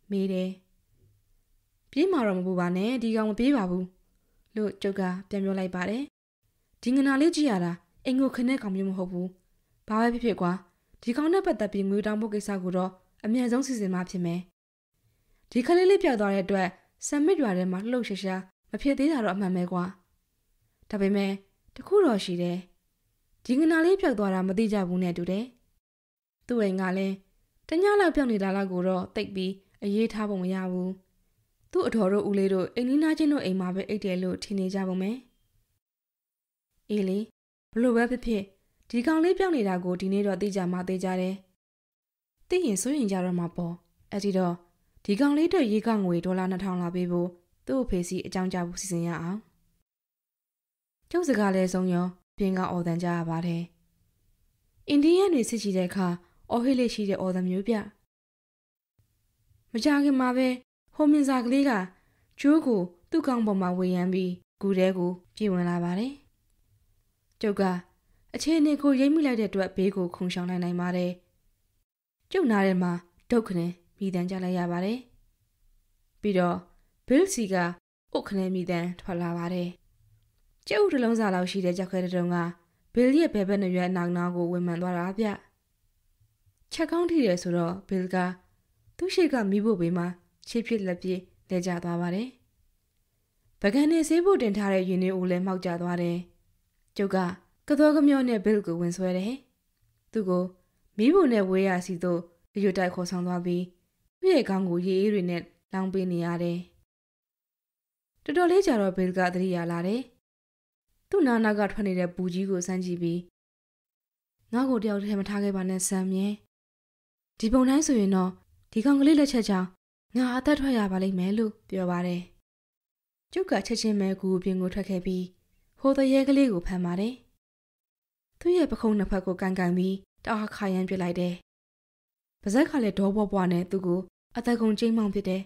မေးတယ်။ပြေးမှာတော့မပူပါနဲ့ဒီကောင်မပြေးပါဘူးလို့ကျုပ်ကပြန်ပြောလိုက်ပါတယ်။ဒီငနာလေးကြည့်ရတာအိမ်ကိုခနဲ့ကောင်မျိုးမဟုတ်ဘူး။ဘာပဲဖြစ်ဖြစ်ကွာဒီကောင်နဲ့ပတ်သက်ပြီးငွေတောင်းဖို့ကိစ္စကိုတော့အမြန်ဆုံးစီစဉ်မှဖြစ်မယ်။ဒီခလေးလေးပြောက်သွားတဲ့အတွက်ဆမ်မစ်ရွာထဲမှာလှုပ်ရှားရှားမဖြစ်သေးတာတော့အမှန်ပဲကွာ။ဒါပေမဲ့တခုတော့ရှိတယ်။ဒီငနာလေးပြောက်သွားတာမသိကြဘူးနဲ့တူတယ်။သူ့အိမ်ကလည်းတညလောက်ပြောက်နေတာလောက်ကိုတော့တိတ်ပြီးအေးထားပုံမရဘူး။သူ့အတော်တို့ဦးလေးတို့အိမ်နီးနားချင်းတို့အိမ်မှာပဲအိတ်တယ်လို့ထင်နေကြပုံပဲ။အေးလေဘလို့ပဲဖြစ်ဖြစ်ဒီကောင်လေးပြောက်နေတာကိုဒီနေ့တော့သိကြမှသိကြတယ်။သိရင်စိုးရင်ကြတော့မှာပေါ့။အဲ့ဒီတော့ဒီကောင်လေးတို့ရေကငွေ$2000လာပေးဖို့သူ့အဖေစီအကြောင်းကြားဖို့စီစဉ်ရအောင်။ကျုပ်စကားလဲဆုံးရောပြင်ကအော်တန်ကြရပါတယ်။အိန္ဒိယတွေစစ်ချီတဲ့အခါအော်ဟစ်လေးရှိတဲ့အော်တန်မျိုးပြ။မကြခင်မှာပဲဟိုမင်းစားကလေးကကျိုးကိုသူ့ကောင်းပေါ်မှာဝေယမ်းပြီးကူတဲကိုပြေးဝင်လာပါတယ်။ကျုပ်ကအခြေအနေကိုရိပ်မိလိုက်တဲ့အတွက်ဘေးကိုခုန်ရှောင်နိုင်ပါတယ်။ကျုပ်နားထဲမှာဒုက္ခနဲ့မိတန်ကြလိုက်ရပါတယ်။ပြီးတော့ဘီလ်စီကအုတ်ခနဲ့မိတန်ထွက်လာပါတယ်။ကျုပ်တစ်လုံးစာလောက်ရှိတဲ့ကြောက်ခဲတဲ့တုံးကဘီလ်ရဲ့ဘဲဘက်နှရွက်နောက်နားကိုဝင်မှန်သွားတာဗျ။ချက်ကောင်းထိတယ်ဆိုတော့ဘီလ်ကသူ့ရှိကမိဖို့ဘေးမှာချစ်ဖြစ်လက်ပြည့်လဲကျသွားပါတယ်။ပကံနေဆေးဖို့တင်ထားတဲ့ရင်တွေဦးလည်းမှောက်ကျသွားတယ်။ကျုပ်ကကသောကမျောနဲ့ဘီလ်ကိုဝင်ဆွဲတယ်။သူ့ကိုမိဖို့နဲ့ဝေးရစီသို့ရွတ်တိုက်ခေါ်ဆောင်သွားပြီးသူ့ရဲ့ခေါင်းကိုရေအေးတွေနဲ့လောင်းပေးနေရတယ်။တော်တော်လေးကြာတော့ဘီလ်ကသတိရလာတယ်။သူ့နားကထွက်နေတဲ့ပူကြီးကိုစမ်းကြည့်ပြီးငါ့ကိုတယောက်တည်းမထားခဲ့ပါနဲ့ဆမ်မြဲ။ဒီပုံတိုင်းဆိုရင်တော့ဒီကောင်ကလေးလက်ချက်ကြောင့်ငါအသက်ထွက်ရပါလိမ့်မယ်လို့ပြောပါတယ်။ကျုပ်ကချက်ချင်းပဲကူပြင်ကိုထွက်ခဲ့ပြီးဟိုတရေကလေးကိုဖမ်းပါတယ်။သူ့ရဲ့ပခုံးနှစ်ဖက်ကိုကန်ပြီးတအားခါရမ်းပြစ်လိုက်တယ်။ပါဇက်ကလည်းဒေါပွားနဲ့သူ့ကိုအသက်ကုန်ကျိန်းမောင်းဖြစ်တယ်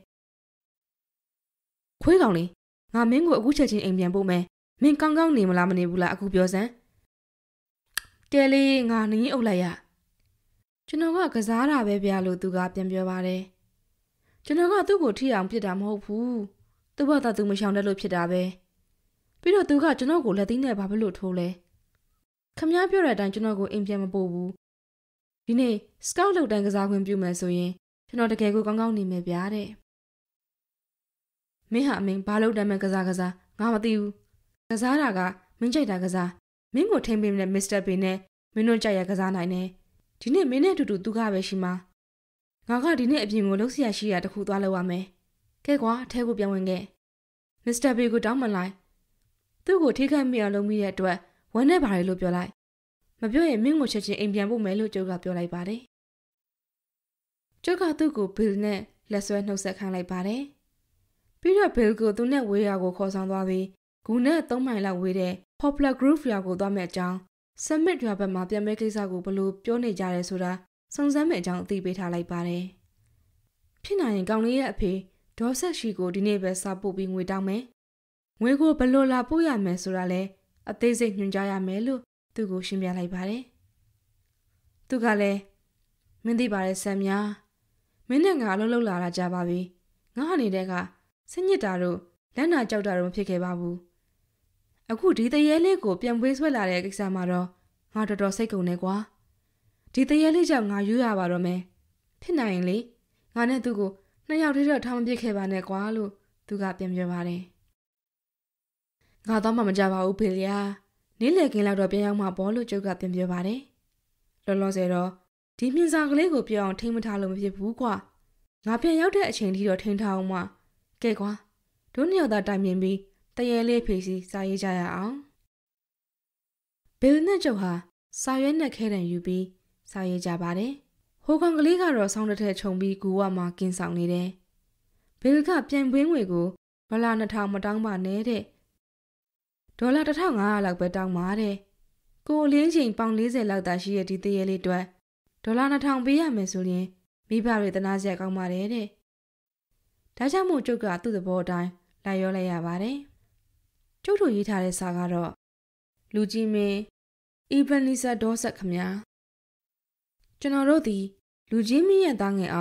။ခွေးကောင်လေးငါမင်းကိုအခုချက်ချင်းအိမ်ပြန်ပို့မယ်။မင်းကောင်းကောင်းနေမလားမနေဘူးလားအခုပြောစမ်း။ကဲလေးငါနင်းအုပ်လိုက်ရ။ကျွန်တော်ကစားတာပဲဗျာလို့သူကပြန်ပြောပါတယ်။ကျွန်တော်ကသူ့ကိုထိအောင်ပြစ်တာမဟုတ်ဘူး။သူ့ဘာသာသူမရှောင်တတ်လို့ဖြစ်တာပဲ။ပြီးတော့သူကကျွန်တော်ကိုလက်သီးနဲ့ဘာဖြစ်လို့ထိုးလဲ။ခမည်းပြောတဲ့အတိုင်းကျွန်တော်ကိုအိမ်ပြန်မပို့ဘူး။ဒီနေ့စကောက်လုပ်တိုင်းကစားခွင့်ပြုမယ်ဆိုရင်ကျွန်တော်တကယ်ကိုကောင်းကောင်းနေမယ်ဗျာတဲ့။မင်းဟာအမင်းဘာလို့တမ်းမဲ့ကစားငါမသိဘူး။ကစားတာကမင်းကြိုက်တာကစားမင်းကိုထိမ့်ပေးတဲ့မစ္စတာဘေနဲ့မင်းတို့ကြိုက်ရကစားနိုင်တယ်။ဒီနေ့မင်းနဲ့အတူတူသူကပဲရှိမှာ။ငါကဒီနေ့အပြင်ကိုလှုပ်ရှားရှိရတခုသွားလောက်ရမယ်။ကဲကွာအထဲကိုပြန်ဝင်ခဲ့။မစ္စတာဘေကိုတောင်းပန်လိုက်။သူ့ကိုထိခိုက်မိအောင်လုပ်မိတဲ့အတွက်ဝမ်းနဲ့ပါတယ်လို့ပြောလိုက်။မပြောရင်မင်းကိုချက်ချင်းအိမ်ပြန်ပို့မယ်လို့ကျုပ်ကပြောလိုက်ပါတယ်။ကျုပ်ကသူ့ကိုဘီလ်နဲ့လက်ဆွဲနှုတ်ဆက်ခိုင်းလိုက်ပါတယ်။ပြီးတော့ဘီလ်ကိုသူနဲ့ဝေးရာကိုခေါ်ဆောင်သွားပြီးဂူနဲ့3မိုင်လောက်ဝေးတဲ့ Poplar Grove ရွာကိုသွားမဲ့အကြောင်းဆမ်မစ်ရွာဘက်မှာပြန်မဲ့ကိစ္စကိုဘလို့ပြောနေကြရဲဆိုတာစုံစမ်းမဲ့အကြောင်းအသိပေးထားလိုက်ပါတယ်။ဖြစ်နိုင်ရင်ကောင်လေးရဲ့အဖေဒေါ်ဆက်ရှိကိုဒီနေ့ပဲစာပို့ပြီးငွေတောင်းမယ်။ငွေကိုဘလို့လာပို့ရမယ်ဆိုတာလဲအသေးစိတ်ညွှန်ကြားရမယ်လို့သူ့ကိုရှင်းပြလိုက်ပါတယ်။သူကလည်းမင်းသိပါတယ်ဆမ်များမင်းနဲ့ငါအလုပ်လုပ်လာတာကြာပါပြီ။ငါဟာနေတဲ့ကစညစ်တာတို့လက်နာကြောက်တာတို့မဖြစ်ခဲ့ပါဘူး။အခုဒီတရေလေးကိုပြန်ပွေးဆွဲလာတဲ့ကိစ္စမှာတော့ငါတော်တော်စိတ်ကုန်နေကွာ။ဒီတရေလေးကြောင့်ငါယူရပါတော့မယ်။ဖြစ်နိုင်ရင်လေငါနဲ့သူ့ကို2 ယောက်တည်းတော့ထားမပြစ်ခဲ့ပါနဲ့ကွာလို့သူကပြန်ပြောပါတယ်။ငါတော့မှမကြပါဘူးဖေလျာ။နေ့လည်ခင်းလောက်တော့ပြန်ရောက်မှာပေါ့လို့ကျုပ်ကပြန်ပြောပါတယ်။လောလောဆယ်တော့ဒီမြင်စာကလေးကိုပြောအောင်ထိမ့်မထားလို့မဖြစ်ဘူးကွာ။ငါပြန်ရောက်တဲ့အချိန်ထိတော့ထိန်းထားအောင်မ။ကဲကွာတို့2 ယောက်သားတိုင်ပင်ပြီးတရေလေးဖေးစီစာရေးကြရအောင်။ဘီလ်နဲ့ကျုပ်ဟာစာရွက်နဲ့ခဲတံယူပြီးစာရေးကြပါတယ်။ဟိုကောင်ကလေးကတော့ဆောင်းတစ်ထက်ခြုံပြီးဂူဝမှာကင်းဆောင်နေတယ်။ဘီလ်ကပြန်ပွေးငွေကို$2000မတောင်းပါနဲ့တဲ့။$1500လောက်ပဲတောင်းပါတဲ့။ကိုအလင်းချိန်ပေါင်40လောက်သာရှိတဲ့ဒီတရေလေးအတွက်$2000ပေးရမယ်ဆိုရင်မိဘတွေတနာစရာကောင်းပါတယ်တဲ့။ဒါကြောင့်မို့ကျုပ်ကသူ့သဘောအတိုင်းလိုက်ရောလိုက်ရပါတယ်။ကျုပ်တို့ရေးထားတဲ့စာကတော့လူကြီးမင်းအီဗန်နီဆာဒေါ်ဆက်ခမညာကျွန်တော်တို့သည်လူကြီးမင်းရဲ့သားငယ်အား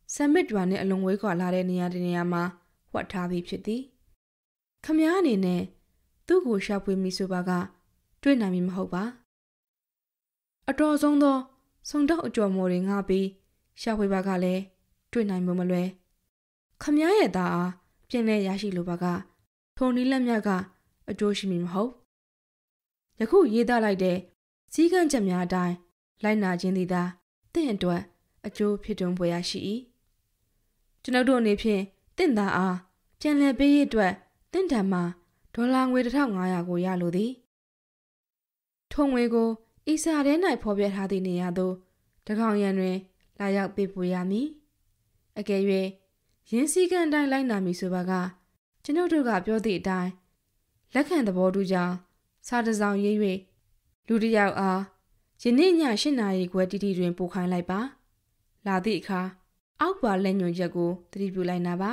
ဆမ်မစ်ရွာနဲ့အလွန်ဝေးကွာလာတဲ့နေရာတနေရာမှာဝှက်ထားပြီးဖြစ်သည်ခမည်းအနေနဲ့သူ့ကိုရှာဖွေမိဆိုပါကတွေ့နိုင်မည်မဟုတ်ပါအတော်ဆုံးသောစုံတော့အကျော်မော်တွေငှားပြီးရှာဖွေပါကလည်းတွေ့နိုင်မှုမလွယ်ခမည်းရဲ့သားအားပြင်လဲရရှိလိုပါကထိုနီးလက်မြတ်ကအကျိုးရှိမည်မဟုတ်ယခုရေးသားလိုက်တဲ့စည်းကမ်းချက်များအတိုင်းလိုက်နာခြင်းသည်သာတင့်အတွက်အကျိုးဖြစ်တွန်းဖွယ်ရရှိ၏ကျွန်ုပ်တို့အနေဖြင့်တင့်သားအားပြန်လည်ပေးရေးအတွက်တင့်ထံမှဒေါ်လာငွေ1500ကိုရလိုသည်ထိုငွေကိုဤစာထဲ၌ဖော်ပြထားသည့်နေရာသို့တကောင်ရန်တွင်လာရောက်ပေးပို့ရမည်အကယ်၍ရင်းစည်းကမ်းအတိုင်းလိုက်နာမည်ဆိုပါကကျွန်ုပ်တို့ကပြောသည့်အတိုင်းလက်ခံသဘောတူကြောင်းစာတစ်စောင်ရေး၍လူတစ်ယောက်အားယနေ့ည8 နာရီခွဲတိတိတွင်ပို့ခိုင်းလိုက်ပါလာသည့်အခါအောက်ပါလက်ညွှန်ချက်ကိုသတိပြုလိုက်နာပါ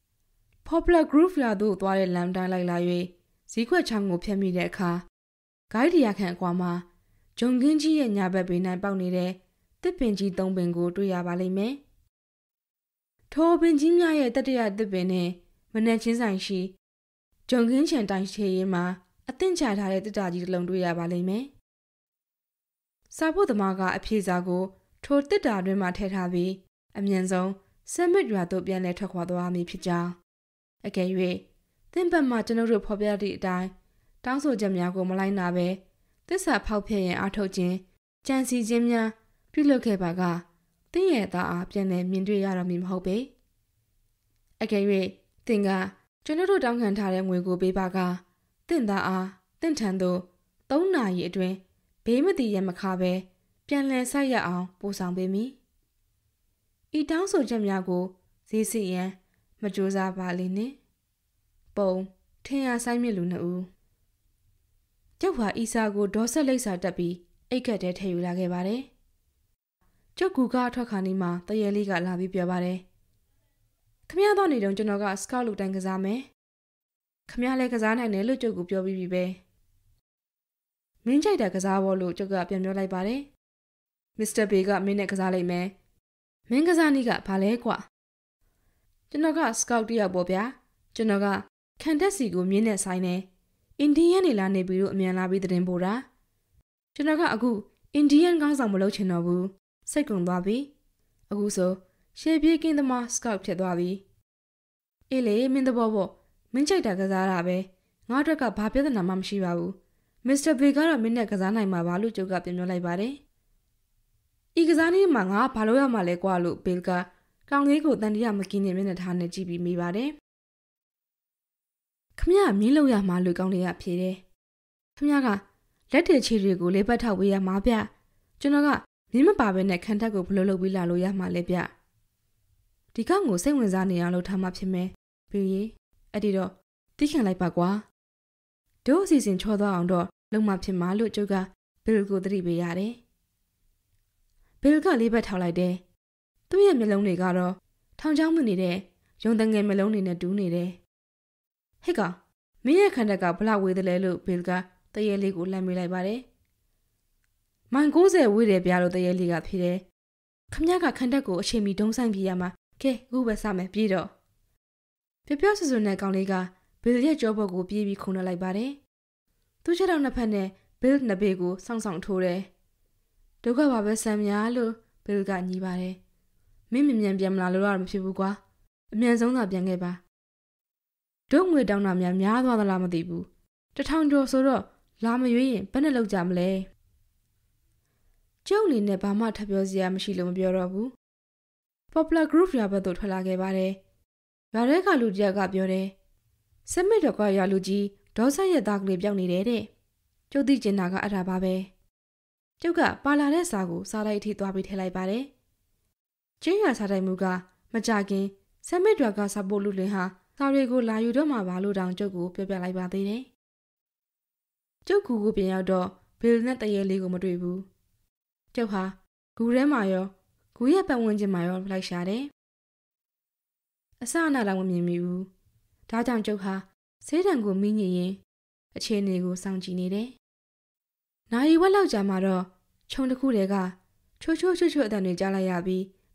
Popular Group ရာသို့သွားတဲ့လမ်းတိုင်းလိုက်လာ၍ဈေးခွက်ချောင်းကိုဖျက်မိတဲ့အခါဂိုင်းတရာခန့်အကွာမှာဂျုံကင်းကြီးရဲ့ညာဘက်ဘေး၌ပေါက်နေတဲ့တစ်ပင်ကြီး3ပင်ကိုတွေ့ရပါလိမ့်မယ်ထိုပင်ကြီးများရဲ့တတိယတစ်ပင်နဲ့မနက်ချင်းဆိုင်ရှိဂျုံကင်းချန်တိုင်ချေရင်မှာအသင့်ချထားတဲ့တစ်တာကြီးတစ်လုံးတွေ့ရပါလိမ့်မယ်စာဖို့သမားကအဖြေစာကိုထိုတစ်တာတွင်မှထည့်ထားပြီးအမြန်ဆုံးဆမ်မစ်ရွာသို့ပြန်လည်ထွက်ခွာသွားမည်ဖြစ်ကြောင်းအကယ်၍သင်ဘက်မှကျွန်ုပ်တို့ဖော်ပြသည့်အတိုင်းတောင်းဆိုချက်များကိုမလိုက်နာဘဲသစ္စာဖောက်ဖျက်ရန်အားထုတ်ခြင်းကြံစည်ခြင်းများပြုလုပ်ခဲ့ပါကသင်ရဲ့သားအားပြန်လည်မြင်တွေ့ရတော့မည်မဟုတ်ပေအကယ်၍သင်ကကျွန်ုပ်တို့တောင်းခံထားတဲ့ငွေကိုပေးပါကသင်သားအားသင်ထံသို့3 နာရီအတွင်းဘေးမတည်ရမခါပဲပြန်လည်ဆက်ရအောင်ပို့ဆောင်ပေးမည်ဤတောင်းဆိုချက်များကိုဈေးစစ်ရန်မကြိုးစားပါလိမ့်နှင့်ပုံထင်ရဆိုင်မြလူ2ဦးကျုပ်ဟာအီစာကိုဒေါ်ဆက်လိပ်စာတက်ပြီးအိတ်ကက်တဲထည့်ယူလာခဲ့ပါတယ်ကျုပ်ကူကအထွက်ခါနီးမှာတရေလေးကလာပြီးပြောပါတယ်ခမရတော့နေတော့ကျွန်တော်ကစကောက်လူတိုင်းကစားမယ်ခမရလည်းကစားနိုင်တယ်လို့ကျုပ်ကပြောပြီးပြီပဲမင်းကြိုက်တဲ့ကစားဘောလို့ကျုပ်ကပြန်ပြောလိုက်ပါတယ်မစ္စတာဘေကမင်းနဲ့ကစားလိုက်မယ်မင်းကစားနည်းကဘာလဲကွာကျွန်တော်ကစကောက်တယောက်ပေါ့ဗျာကျွန်တော်ကခံတက်စီကိုမြင်းနဲ့ဆိုင်နေအိန္ဒိယနေလာနေပြီးတော့အမြန်လာပြီးတင်ပို့တာကျွန်တော်ကအခုအိန္ဒိယကောင်းဆောင်မလုပ်ချင်တော့ဘူးစိတ်ကုန်သွားပြီအခုဆိုရှေ့ပြေးကင်းသမားစကောက်ဖြစ်သွားပြီအေးလေမင်းတဘောပေါ့မင်းကြိုက်တာကစားတာပဲငါအတွက်ကဘာပြဿနာမှမရှိပါဘူးမစ္စတာဘေကတော့မင်းနဲ့ကစားနိုင်မှာပါလို့ကျုပ်ကပြန်ပြောလိုက်ပါတယ်ဤကစားနည်းမှာငါဘာလို့ရမှာလဲကွာလို့ဘေလ်ကကောင်လေးကိုတန်တရာမကင်းနေမျက်နှာထားနဲ့ကြည့်ပြီးမိပါတယ်ခမရမင်းလောက်ရမှာလို့ကောင်လေးကဖြေတယ်ခမရကလက်တွေခြေတွေကိုလေးပတ်ထောက်ပေးရမှာဗျကျွန်တော်ကမင်းမပါဘဲနဲ့ခံတက်ကိုဘလို့လုပ်ပြီးလာလို့ရမှာလဲဗျဒီကောင်ကိုစိတ်ဝင်စားနေအောင်လုပ်ထားမှဖြစ်မယ်ပြီးရင်အဲ့ဒီတော့သိခံလိုက်ပါကွာတို့အစီအစဉ်ချောသွားအောင်တော့လုံမဖြစ်မှာလို့ကျုပ်ကဘယ်ကိုသတိပေးရတယ်ဘယ်ကလေးဘက်ထောက်လိုက်တယ်သူ့ရဲ့မျက်လုံးတွေကတော့ထောင်ချောင်းမနေတဲ့ရုံတငယ်မျက်လုံးတွေနဲ့တူးနေတယ်ဟဲ့ကောင်မင်းရဲ့ခန္ဓာကဘလောက်ဝေးတယ်လဲလို့ဘယ်ကတရေလေးကိုလှမ်းမေးလိုက်ပါတယ်မိုင်90ဝေးတယ်ဗျာလို့တရေလေးကဖြေတယ်ခမရကခန္ဓာကိုအချိန်မီဒုံဆိုင်ပြေးရမှာကဲအခုပဲစမယ်ပြေးတော့ပြောဆူဆူနဲ့ကောင်လေးကဘယ်ရဲ့ကြောဘောကိုပြေးပြီးခုန်လိုက်ပါတယ်သူ့ချက်တော်နှစ်ဖက်နဲ့ဘယ်နှစ်ဘေးကိုစောင့်ဆောင်ထိုးတယ်ဒုက္ခပါပဲဆမ်များလို့ဘယ်ကညီးပါတယ်မင်းမြန်ပြန်မလာလို့တော့မဖြစ်ဘူးကွာအမြန်ဆုံးသာပြန်ခဲ့ပါတို့ငွေတောင်းတာများသွားသလားမသိဘူး1000ကျော်ဆိုတော့လာမရွေးရင်ဘယ်နဲ့လောက်ကြမလဲကျုပ်အနေနဲ့ဘာမှထပ်ပြောစရာမရှိလို့မပြောတော့ဘူး Popular Group ရာဘက်သို့ထွက်လာခဲ့ပါတယ်ရွာထဲကလူတယောက်ကပြောတယ်စမစ်တော့ကရွာလူကြီးဒေါ်ဆက်ရဲ့သားကလေးပြောင်းနေတယ်တဲ့ကျုပ်သိကျင်တာကအဲ့ဒါပါပဲကျုပ်ကပါလာတဲ့စာကိုစားလိုက်အထိသွားပြီးထည့်လိုက်ပါတယ်ကျင်းရွာစားတိုင်းမူကမကြခင်စမစ်ရွာကစာပို့လူလင်ဟာစာတွေကိုလာယူတော့မှပါလို့တောင်ကျုပ်ကိုပြောပြလိုက်ပါသေးတယ်ကျုပ်ကူကိုပြန်ရောက်တော့ဘယ်နဲ့တရေလေးကိုမတွေ့ဘူးကျုပ်ဟာဂူထဲမှာရောဂူရဲ့ပတ်ဝန်းကျင်မှာရောလိုက်ရှာတယ်အစအနတော့မမြင်မိဘူးဒါကြောင့်ကျုပ်ဟာဆေးတံကိုမိညင်ရင်အခြေအနေကိုစောင့်ကြည့်နေတယ်နာရီဝက်လောက်ကြာမှတော့ခြုံတစ်ခုတည်းကချိုးချိုးအတန်တွေကြားလိုက်ရပြီး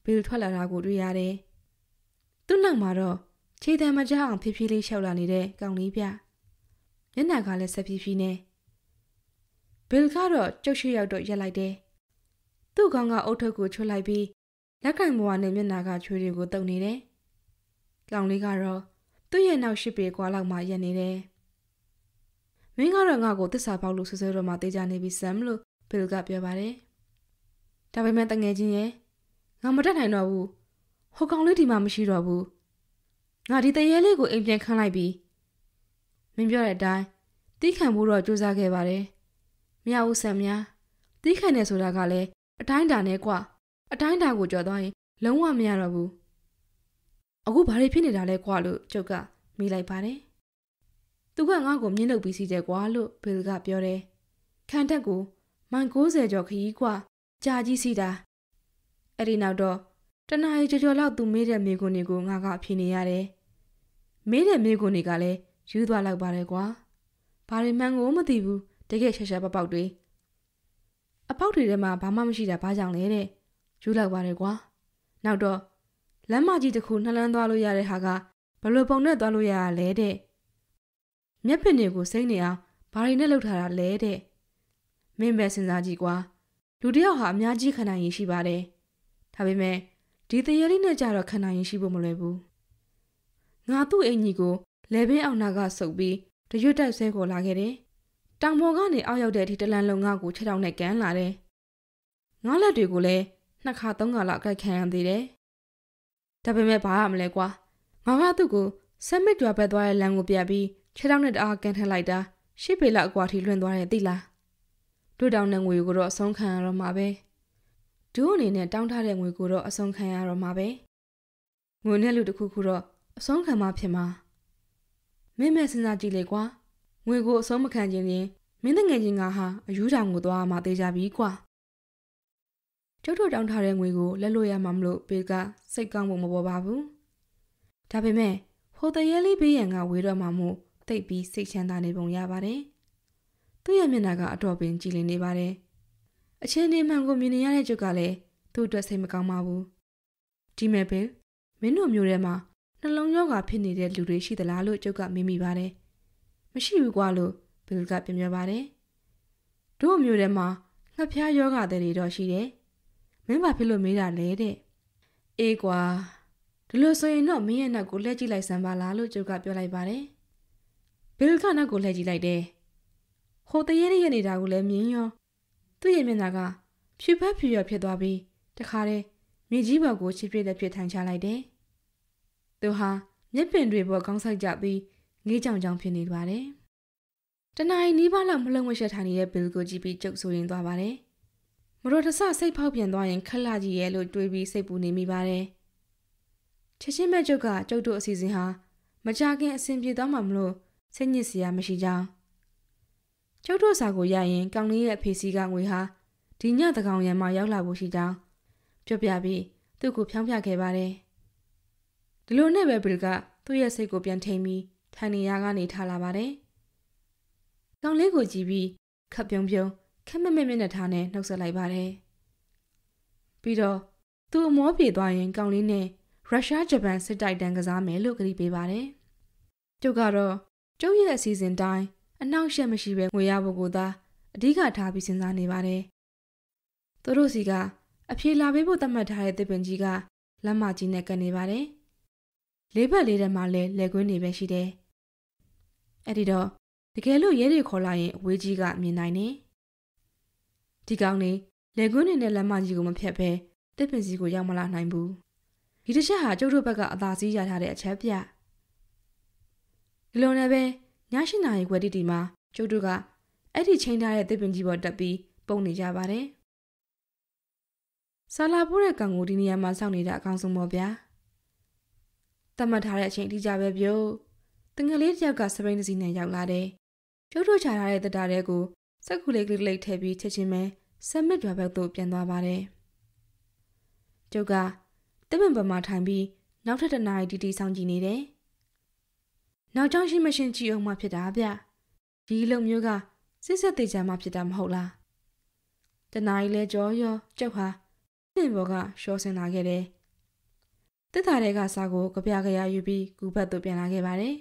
ဘီလ်ထွက်လာတာကိုတွေ့ရတယ်။သူ့နောက်မှာတော့ခြေတံမကြအောင်ဖြည်းဖြည်းလေးရှောက်လာနေတဲ့ကောင်လေးပြ။မျက်နှာကလည်းဆက်ဖြည်းဖြည်းနဲ့ဘီလ်ကတော့ကျုပ်ရှိရောက်တော့ရက်လိုက်တယ်။သူ့ခေါင်းကအုတ်ထုပ်ကိုချွတ်လိုက်ပြီးလက်ကင်ဘဝနဲ့မျက်နှာကချွေတွေကိုတုပ်နေတယ်။ကောင်လေးကတော့သူ့ရဲ့နောက်ရှိပေကွာလောက်မှရက်နေတယ်။မင်းကတော့ငါ့ကိုသစ္စာပေါက်လို့ဆွဆွဲတော့မှတေးကြနေပြီဆမ်လို့ဘီလ်ကပြောပါတယ်။ဒါပေမဲ့တငယ်ချင်းရဲ့ငါမတက်နိုင်တော့ဘူး။ဟိုကောင်လေးဒီမှာမရှိတော့ဘူး။ငါဒီတရေလေးကိုအိမ်ပြန်ခန်းလိုက်ပြီ။မင်းပြောတဲ့အတိုင်းတီးခံဖို့တော့ကြိုးစားခဲ့ပါတယ်။မရဘူးဆမ်များ။တီးခံနေဆိုတာကလည်းအတိုင်းတာနဲ့ကွာ။အတိုင်းတာကိုကြော်သွားရင်လုံးဝမရတော့ဘူး။အခုဘာတွေဖြစ်နေတာလဲကွာလို့ကျုပ်ကမိလိုက်ပါတယ်။သူကငါ့ကိုမြင့်လုပ်ပြီးစီတယ်ကွာလို့ဘီလ်ကပြောတယ်။ခံတက်ကိုမိုင်90ကျော်ခရီးကွာကြာကြီးစီတာ။အဲ့ဒီနောက်တော့တနားရီကျော်လောက်သူမေးတဲ့မိကွန်းတွေကိုငါကအဖြေနေရတယ်။မေးတဲ့မိကွန်းတွေကလည်းယူသွားလောက်ပါတယ်ကွာ။ဘာတွေမှန်းကိုမသိဘူးတကယ်ရှာရှာပေါက်တွေ။အပေါက်တွေထဲမှာဘာမှမရှိတာဘာကြောင့်လဲတဲ့။ယူလောက်ပါတယ်ကွာ။နောက်တော့လမ်းမကြီးတစ်ခုနှလန်းသွားလို့ရတဲ့ဟာကဘလို့ပုံနဲ့သွားလို့ရရလဲတဲ့။မျက်ပင်တွေကိုစိမ့်နေအောင်ဘာတွေနဲ့လှုပ်ထားတာလဲတဲ့။မင်းပဲစဉ်းစားကြည့်ကွာ။လူတယောက်ဟာအများကြီးခံနိုင်ရရှိပါတယ်။ဒါပေမဲ့ဒီတရေလေးနဲ့ကြတော့ခံနိုင်ရရှိဖို့မလွယ်ဘူး။ငါသူ့အင်ကြီးကိုလဲပင်းအောင်နာကဆုပ်ပြီးတရွတ်တိုက်ဆွဲခေါ်လာခဲ့တယ်။တောင်ပေါ်ကနေအောက်ရောက်တဲ့အထိတလန်လုံးငါကိုခြေထောက်နဲ့ကန်လာတယ်။ငါလက်တွေကိုလည်း2ခါ3ခါလောက်ကိုက်ခံရသေးတယ်။ဒါပေမဲ့ဘာမှမလဲကွာ။ငါကသူ့ကိုဆက်မစ်တွားပဲသွားတဲ့လမ်းကိုပြပြီးခြေထောက်နဲ့တအားကန်ထက်လိုက်တာ10ပေလောက်အကွာထိလွင့်သွားတယ်သိလား။တို့တောင်တဲ့ငွေကိုတော့အဆုံးခံရတော့မှာပဲ။ဒူးအနေနဲ့တောင်းထားတဲ့ငွေကိုတော့အဆုံးခံရတော့မှာပဲ။ငွေနဲ့လူတစ်ခုခုတော့အဆုံးခံမှဖြစ်မှာ။မင်းမဲ့စဉ်းစားကြည့်လေကွာ။ငွေကိုအဆုံးမခံခြင်းရင်မင်းတငယ်ချင်းကဟာအယူတောင်ကိုသွားမှသေးကြပြီကွာ။ကျုပ်တို့တောင်းထားတဲ့ငွေကိုလက်လို့ရမှာမလို့ဘေးကစိတ်ကောင်းဖို့မပေါ်ပါဘူး။ဒါပေမဲ့ဟိုတရေလေးဘေးရန်ကဝေးတော့မှမို့တိတ်ပြီးစိတ်ချမ်းသာနေပုံရပါတယ်။သူ့ရဲ့မျက်နှာကအတော်ပင်ကြည်လင်နေပါတယ်။အချင်းနေမှန်ကိုမြင်နေရတဲ့ကျုပ်ကလည်းသူ့အတွက်စိတ်မကောင်းပါဘူး။ဒီမဲ့ပဲမင်းတို့မျိုးထဲမှာနှလုံးရောဂါဖြစ်နေတဲ့လူတွေရှိသလားလို့ကျုပ်ကမေးမိပါတယ်။မရှိဘူးကွာလို့ဘီလ်ကပြန်ပြောပါတယ်။တို့မျိုးထဲမှာငှက်ဖျားရောဂါတွေတော့ရှိတယ်။မင်းဘာဖြစ်လို့မေးတာလဲတဲ့။အေးကွာဒီလိုဆိုရင်တော့မင်းရဲ့နောက်ကိုလှည့်ကြည့်လိုက်စမ်းပါလားလို့ကျုပ်ကပြောလိုက်ပါတယ်။ဘီလ်ကနောက်ကိုလှည့်ကြည့်လိုက်တယ်။ဟိုတရေရနေတာကိုလည်းမြင်ရောသူ့ရဲ့မျက်နှာကဖြူဖက်ဖြူရဖြစ်သွားပြီးတခါတည်းမြေကြီးပေါ်ကိုချစ်ပြည့်တဲ့ဖြစ်ထိုင်ချလိုက်တယ်။သူဟာမျက်ပင်တွေပေါ်ကောင်းဆိုင်ကြပြီးငေးကြောင်ကြောင်ဖြစ်နေပါတယ်။တနင်္လာနေ့ပါလောက်မလုံးမရှက်ထိုင်နေတဲ့ဘီလ်ကိုကြည့်ပြီးကျုပ်ဆိုရင်သွားပါတယ်။မတော်တဆစိတ်ဖောက်ပြန်သွားရင်ခက်လာကြီးရဲ့လို့တွေးပြီးစိတ်ပူနေမိပါတယ်။ချက်ချင်းမဲ့ကျုပ်ကကျုပ်တို့အစီအစဉ်ဟာမကြခင်အဆင်ပြေသွားမှာမလို့စိတ်ညစ်စရာမရှိကြောင်းကျုပ်တို့စာကိုရရင်ကောင်လေးရဲ့အဖေစီကငွေဟာဒီညတကောင်ရံမှာရောက်လာဖို့ရှိကြောင်းပြောပြပြီးသူ့ကိုဖြောင်းပြခဲ့ပါတယ်။ဒီလိုနဲ့ပဲဘီလ်ကသူ့ရဲ့စိတ်ကိုပြန်ထိန်ပြီးထိုင်နေရာကနေထားလာပါတယ်။ကောင်လေးကိုကြည့်ပြီးခပ်ပြုံးပြုံးခက်မက်မက်မျက်နှာထားနဲ့နှုတ်ဆက်လိုက်ပါတယ်။ပြီးတော့သူ့အမောပြေသွားရင်ကောင်လေးနဲ့ရုရှားဂျပန်စစ်တိုက်တန်းကစားမယ်လို့ကတိပေးပါတယ်။ကျုပ်ကတော့ကျုပ်ရဲ့အစီအစဉ်တိုင်းအနောက်ရှက်မရှိပဲငွေရဖို့ကိုသာအဓိကထားပြီးစဉ်းစားနေပါတယ်။သူတို့စီကအဖြေလာပေးဖို့သတ်မှတ်ထားတဲ့တစ်ပင်ကြီးကလက်မကြီးနဲ့ကနေပါတယ်။လေးဘက်လေးထဲမှာလည်းလက်ကွင်းတွေပဲရှိတယ်။အဲ့ဒီတော့တကယ်လို့ရဲတွေခေါ်လာရင်အဝေးကြီးကမြင်နိုင်တယ်။ဒီကောင်လေးလက်ကွင်းတွေနဲ့လက်မကြီးကိုမဖြတ်ပဲတစ်ပင်စီကိုရောက်မလာနိုင်ဘူး။ဒီတစ်ချက်ဟာကျုပ်တို့ဘက်ကအသာစီးရထားတဲ့အချက်ပြ။ဒီလိုနဲ့ပဲည8 နာရီခွဲတိတိမှာကျုပ်တို့ကအဲ့ဒီချိန်ထားတဲ့တစ်ပင်ကြီးပေါ်တက်ပြီးပုံနေကြပါတယ်။ဆာလာပိုးတဲ့ကောင်ကိုဒီနေရာမှာစောင့်နေတဲ့အကောင်ဆုံးပေါ့ဗျာ။တတ်မှတ်ထားတဲ့အချိန်အတိအကျပဲပြုတ်။တငယ်လေးတစ်ယောက်ကစပိန်တစ်စီးနဲ့ရောက်လာတယ်။ကျုပ်တို့ချထားတဲ့တက်တာတွေကိုစက်ကူလေးကလေးထည့်ပြီးချက်ချင်းပဲဆက်မစ်တွာဘက်သို့ပြန်သွားပါတယ်။ကျုပ်ကတစ်ပင်ပေါ်မှာထိုင်ပြီးနောက်ထပ်1 နာရီတိစောင့်ကြည့်နေတယ်။နောက်ကြောင်းရှိမရှင်ကြည့်အောင်မှဖြစ်တာဗျ။ဒီလိုမျိုးကစစ်စစ်သေးချာမှဖြစ်တာမဟုတ်လား။1 နာရီလဲကြောရောကျုပ်ဟာလင်ဘော်ကရှော့ဆင်လာခဲ့တယ်။တစ်သားတွေကစားကိုကြပြကြရယူပြီးကူဘတ်သို့ပြန်လာခဲ့ပါတယ်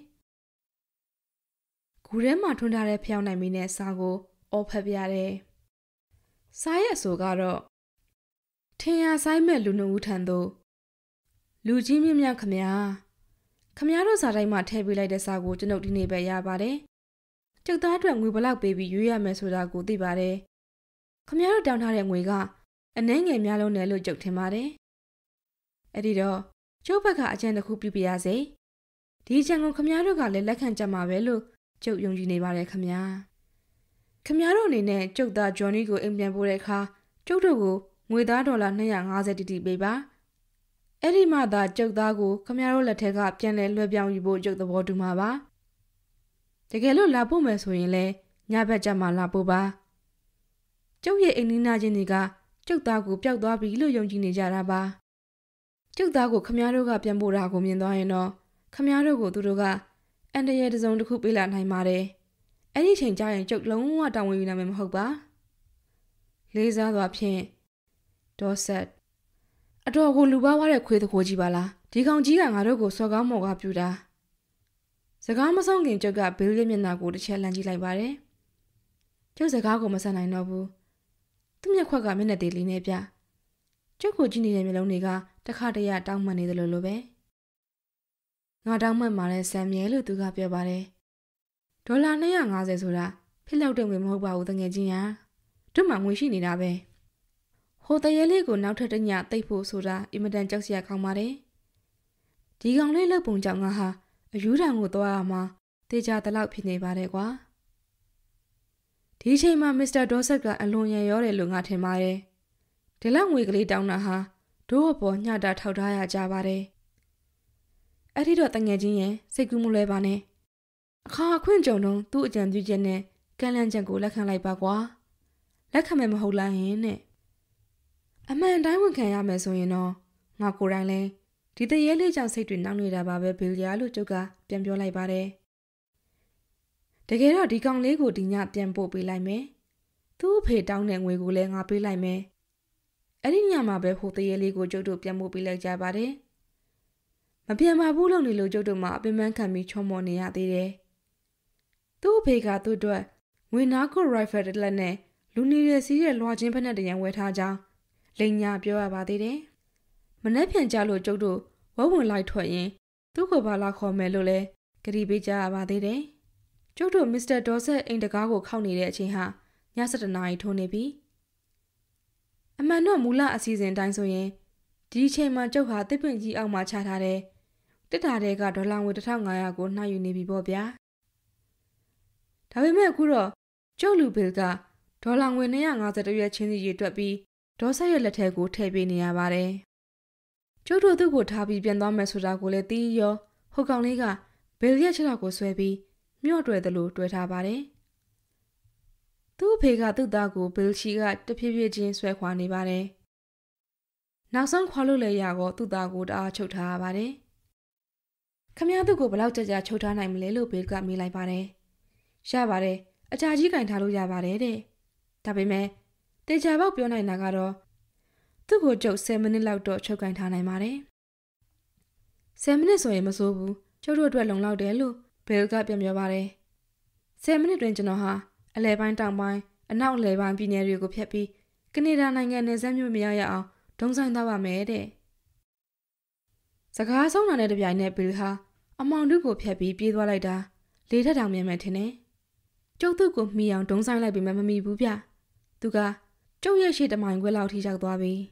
။ဂူထဲမှာထွန်းထားတဲ့ဖျောင်းနိုင်မီနဲ့စားကိုအော်ဖက်ပြရတယ်။စားရဲ့အဆိုကတော့ထင်ရဆိုင်မဲ့လူနှုတ်ဦးထံသို့လူကြီးမြင့်မြတ်ခမညာတို့စားတိုင်းမှာထည့်ပေးလိုက်တဲ့စားကိုကျွန်ုပ်ဒီနေ့ပဲရပါတယ်။ကျုပ်သားအတွက်ငွေဘလောက်ပေးပြီးရွေးရမယ်ဆိုတာကိုသိပါတယ်။ခမညာတို့တောင်းထားတဲ့ငွေကအနှဲငယ်များလုံးနဲ့လို့ကျုပ်ထင်ပါတယ်။အဲ့ဒီတော့ကျုပ်ဘက်ကအကြံတစ်ခုပြုပြရစေ။ဒီအကြံကိုခမညာတို့ကလည်းလက်ခံကြမှာပဲလို့ကျုပ်ယုံကြည်နေပါတယ်ခမညာ။ခမညာတို့အနေနဲ့ကျုပ်သားဂျွန်နီကိုအိမ်ပြန်ပို့တဲ့အခါကျုပ်တို့ကိုငွေသားဒေါ်လာ250တိတိပေးပါ။အဲ့ဒီမှသာကျုပ်သားကိုခမရတို့လက်ထက်ကပြန်လဲလွှဲပြောင်းယူဖို့ကျုပ်သဘောတူမှာပါ။တကယ်လို့လာဖို့မယ်ဆိုရင်လည်းညဘက်ကျမှလာဖို့ပါ။ကျုပ်ရဲ့အိမ်နီးနားချင်းတွေကကျုပ်သားကိုပျောက်သွားပြီလို့ယုံကြည်နေကြတာပါ။ကျုပ်သားကိုခမရတို့ကပြန်ပို့တာကိုမြင်သွားရင်တော့ခမရတို့ကိုသူတို့ကအန်တရယ်တစ်စုံတစ်ခုပေးလာနိုင်ပါတယ်။အဲ့ဒီချိန်ကျရင်ကျုပ်လုံးဝတောင်းဝင်ယူနိုင်မှာမဟုတ်ပါ။လေးစားစွာဖြင့်ဒေါ်ဆက်အတော်ကိုလူပါဝါတဲ့ခွေးတခိုးကြီးပါလားဒီကောင်ကြီးကငါတို့ကိုစော်ကားမော်ကားပြူတာစကားမဆုံးခင်ကျုပ်ကဘေးလေးမျက်နှာကိုတစ်ချက်လှမ်းကြည့်လိုက်ပါတယ်ကျုပ်စကားကိုမဆက်နိုင်တော့ဘူးသူ့မျက်ခွက်ကမျက်နှာသေးလေးနဲ့ပြကျုပ်ကိုကြည့်နေတဲ့မျက်လုံးတွေကတခါတရတောင်းမှန်နေတယ်လို့ပဲငါတောင်းမှန်ပါတယ်ဆမ်မြဲလို့သူကပြောပါတယ်ဒေါ်လာ250ဆိုတာဖိလောက်တဲ့ငွေမဟုတ်ပါဘူးတငယ်ချင်းဟာတို့မှငွေရှိနေတာပဲဟိုတရေလေးကိုနောက်ထပ်တစ်ညတိတ်ဖို့ဆိုတာအင်မတန်ကြောက်စရာကောင်းပါတယ်။ဒီကောင်လေးလှုပ်ပုံကြောင့်ငါဟာအယူတံကိုသွားရမှာတေချာတလောက်ဖြစ်နေပါတယ်ကွာ။ဒီချိန်မှာမစ္စတာဒေါ်ဆက်ကအလွန်ရံရောတယ်လို့ငါထင်ပါတယ်။ဒီလောက်ငွေကလေးတောင်းတာဟာတို့အပေါ်ညတာထောက်ထားရကြပါတယ်။အဲ့ဒီတော့တငယ်ချင်းရဲ့စိတ်ကူးမလွဲပါနဲ့။အခါအခွင့်ကြုံတော့သူ့အကြံပြုချက်နဲ့ကန့်လန့်ချက်ကိုလက်ခံလိုက်ပါကွာ။လက်ခံမယ်မဟုတ်လားဟင်နဲ့အမှန်တိုင်းဝန်ခံရမယ်ဆိုရင်တော့ငါကိုယ်တိုင်လဲဒီတရေလေးကြောင့်စိတ်တွေနှောင့်နေတာပါပဲဘီလျာလို့ကျုပ်ကပြန်ပြောလိုက်ပါတယ်တကယ်တော့ဒီကောင်လေးကိုဒီညပြန်ပို့ပေးလိုက်မယ်သူ့အဖေတောင်းတဲ့ငွေကိုလည်းငါပေးလိုက်မယ်အဲ့ဒီညမှာပဲဟိုတရေလေးကိုကျုပ်တို့ပြန်ပို့ပေးလိုက်ကြပါတယ်မပြန်ပါဘူးလို့နေလို့ကျုပ်တို့မှအပင်ပန်းခံပြီးချောမော်နေရသေးတယ်သူ့အဖေကသူ့အတွက်ငွေနာကိုရိုင်ဖယ်တစ်လက်နဲ့လူနေရစီးရဲ့လွှာချင်းဖက်နဲ့တရံဝဲထားကြောင်းလိန်ညာပြောရပါသေးတယ်။မနှက်ဖြန်ကြလို့ကျုပ်တို့ဝုန်းဝင်လိုက်ထွက်ရင်သူ့ကိုပါလာခေါ်မယ်လို့လဲကြတိပေးကြရပါသေးတယ်။ကျုပ်တို့မစ္စတာဒေါ်ဆက်အိမ်တကားကိုခောက်နေတဲ့အချိန်ဟာည7 နာရီထိုးနေပြီ။အမှန်တော့မူလအစီအစဉ်တိုင်းဆိုရင်ဒီအချိန်မှာကျုပ်ဟာတစ်ပင်ကြီးအောက်မှာချထားတဲ့တစ်တာတဲ့ကဒေါ်လာငွေ1500ကိုနှှောက်ယူနေပြီပေါ့ဗျာ။ဒါပေမဲ့အခုတော့ကျုပ်လူဘီလ်ကဒေါ်လာငွေ250ရွက်ချင်းစီရေတွက်ပြီးဒေါ်ဆက်ရဲ့လက်ထဲကိုထည့်ပေးနေရပါတယ်။ကျုပ်တို့သူ့ကိုထားပြီးပြန်သွားမယ်ဆိုတာကိုလည်းသိရောဟိုကောင်လေးကဘယ်ရက်ချက်တော့ကိုဆွဲပြီးမြော့တွယ်တယ်လို့တွဲထားပါတယ်။သူ့အဖေကသူ့သားကိုဘယ်ချီကတဖြည်းဖြည်းချင်းဆွဲခွာနေပါတယ်။နောက်ဆုံးခွာလို့လည်းရတော့သူ့သားကိုတအားချုပ်ထားရပါတယ်။ခမည်းသူ့ကိုဘလောက်ကြချုပ်ထားနိုင်မလဲလို့ဘေးကမေးလိုက်ပါတယ်။ရပါတယ်အကြာကြီးကင်ထားလို့ရပါတယ်တဲ့။ဒါပေမဲ့တေချာပေါက်ပြောနိုင်တာကတော့သူ့ကိုကျုပ်10 မိနစ်လောက်တော့ချုပ်ကင်ထားနိုင်ပါတယ်။10 မိနစ်ဆိုရင်မစိုးဘူးကျုပ်တို့အတွက်လုံလောက်တယ်လို့ဘယ်ကပြန်ပြောပါတယ်။10 မိနစ်တွင်ကျွန်တော်ဟာအလဲပိုင်းတောင်ပိုင်းအနောက်အလဲပိုင်းပြည်နယ်တွေကိုဖျက်ပြီးကနေဒါနိုင်ငံနယ်စပ်မြို့မရရအောင်ဒုံဆိုင်သွားပါမယ်တဲ့။စကားဆုံးတာနဲ့တပြိုင်နက်ဘီလ်ဟာအမောင်တို့ကိုဖျက်ပြီးပြေးသွားလိုက်တာလေထက်တောင်မြင်မယ်ထင်တယ်။ကျုပ်သူ့ကိုမှီအောင်ဒုံဆိုင်လိုက်ပြီးမှမမီဘူးဗျ။သူကကျုပ်ရဲ့ရှေ့တမိုင်ခွဲလောက်ထိရောက်သွားပြီ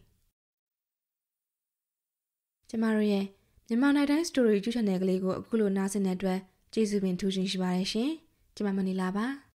ကျမတို့ရဲ့မြန်မာနိုင်တိုင်း story ကျူးချန်နယ်ကလေးကိုအခုလိုနားဆင်တဲ့အတွက်ကျေးဇူးပင်ထူးရှင်ရှိပါတယ်ရှင်ကျမမနီလာပါ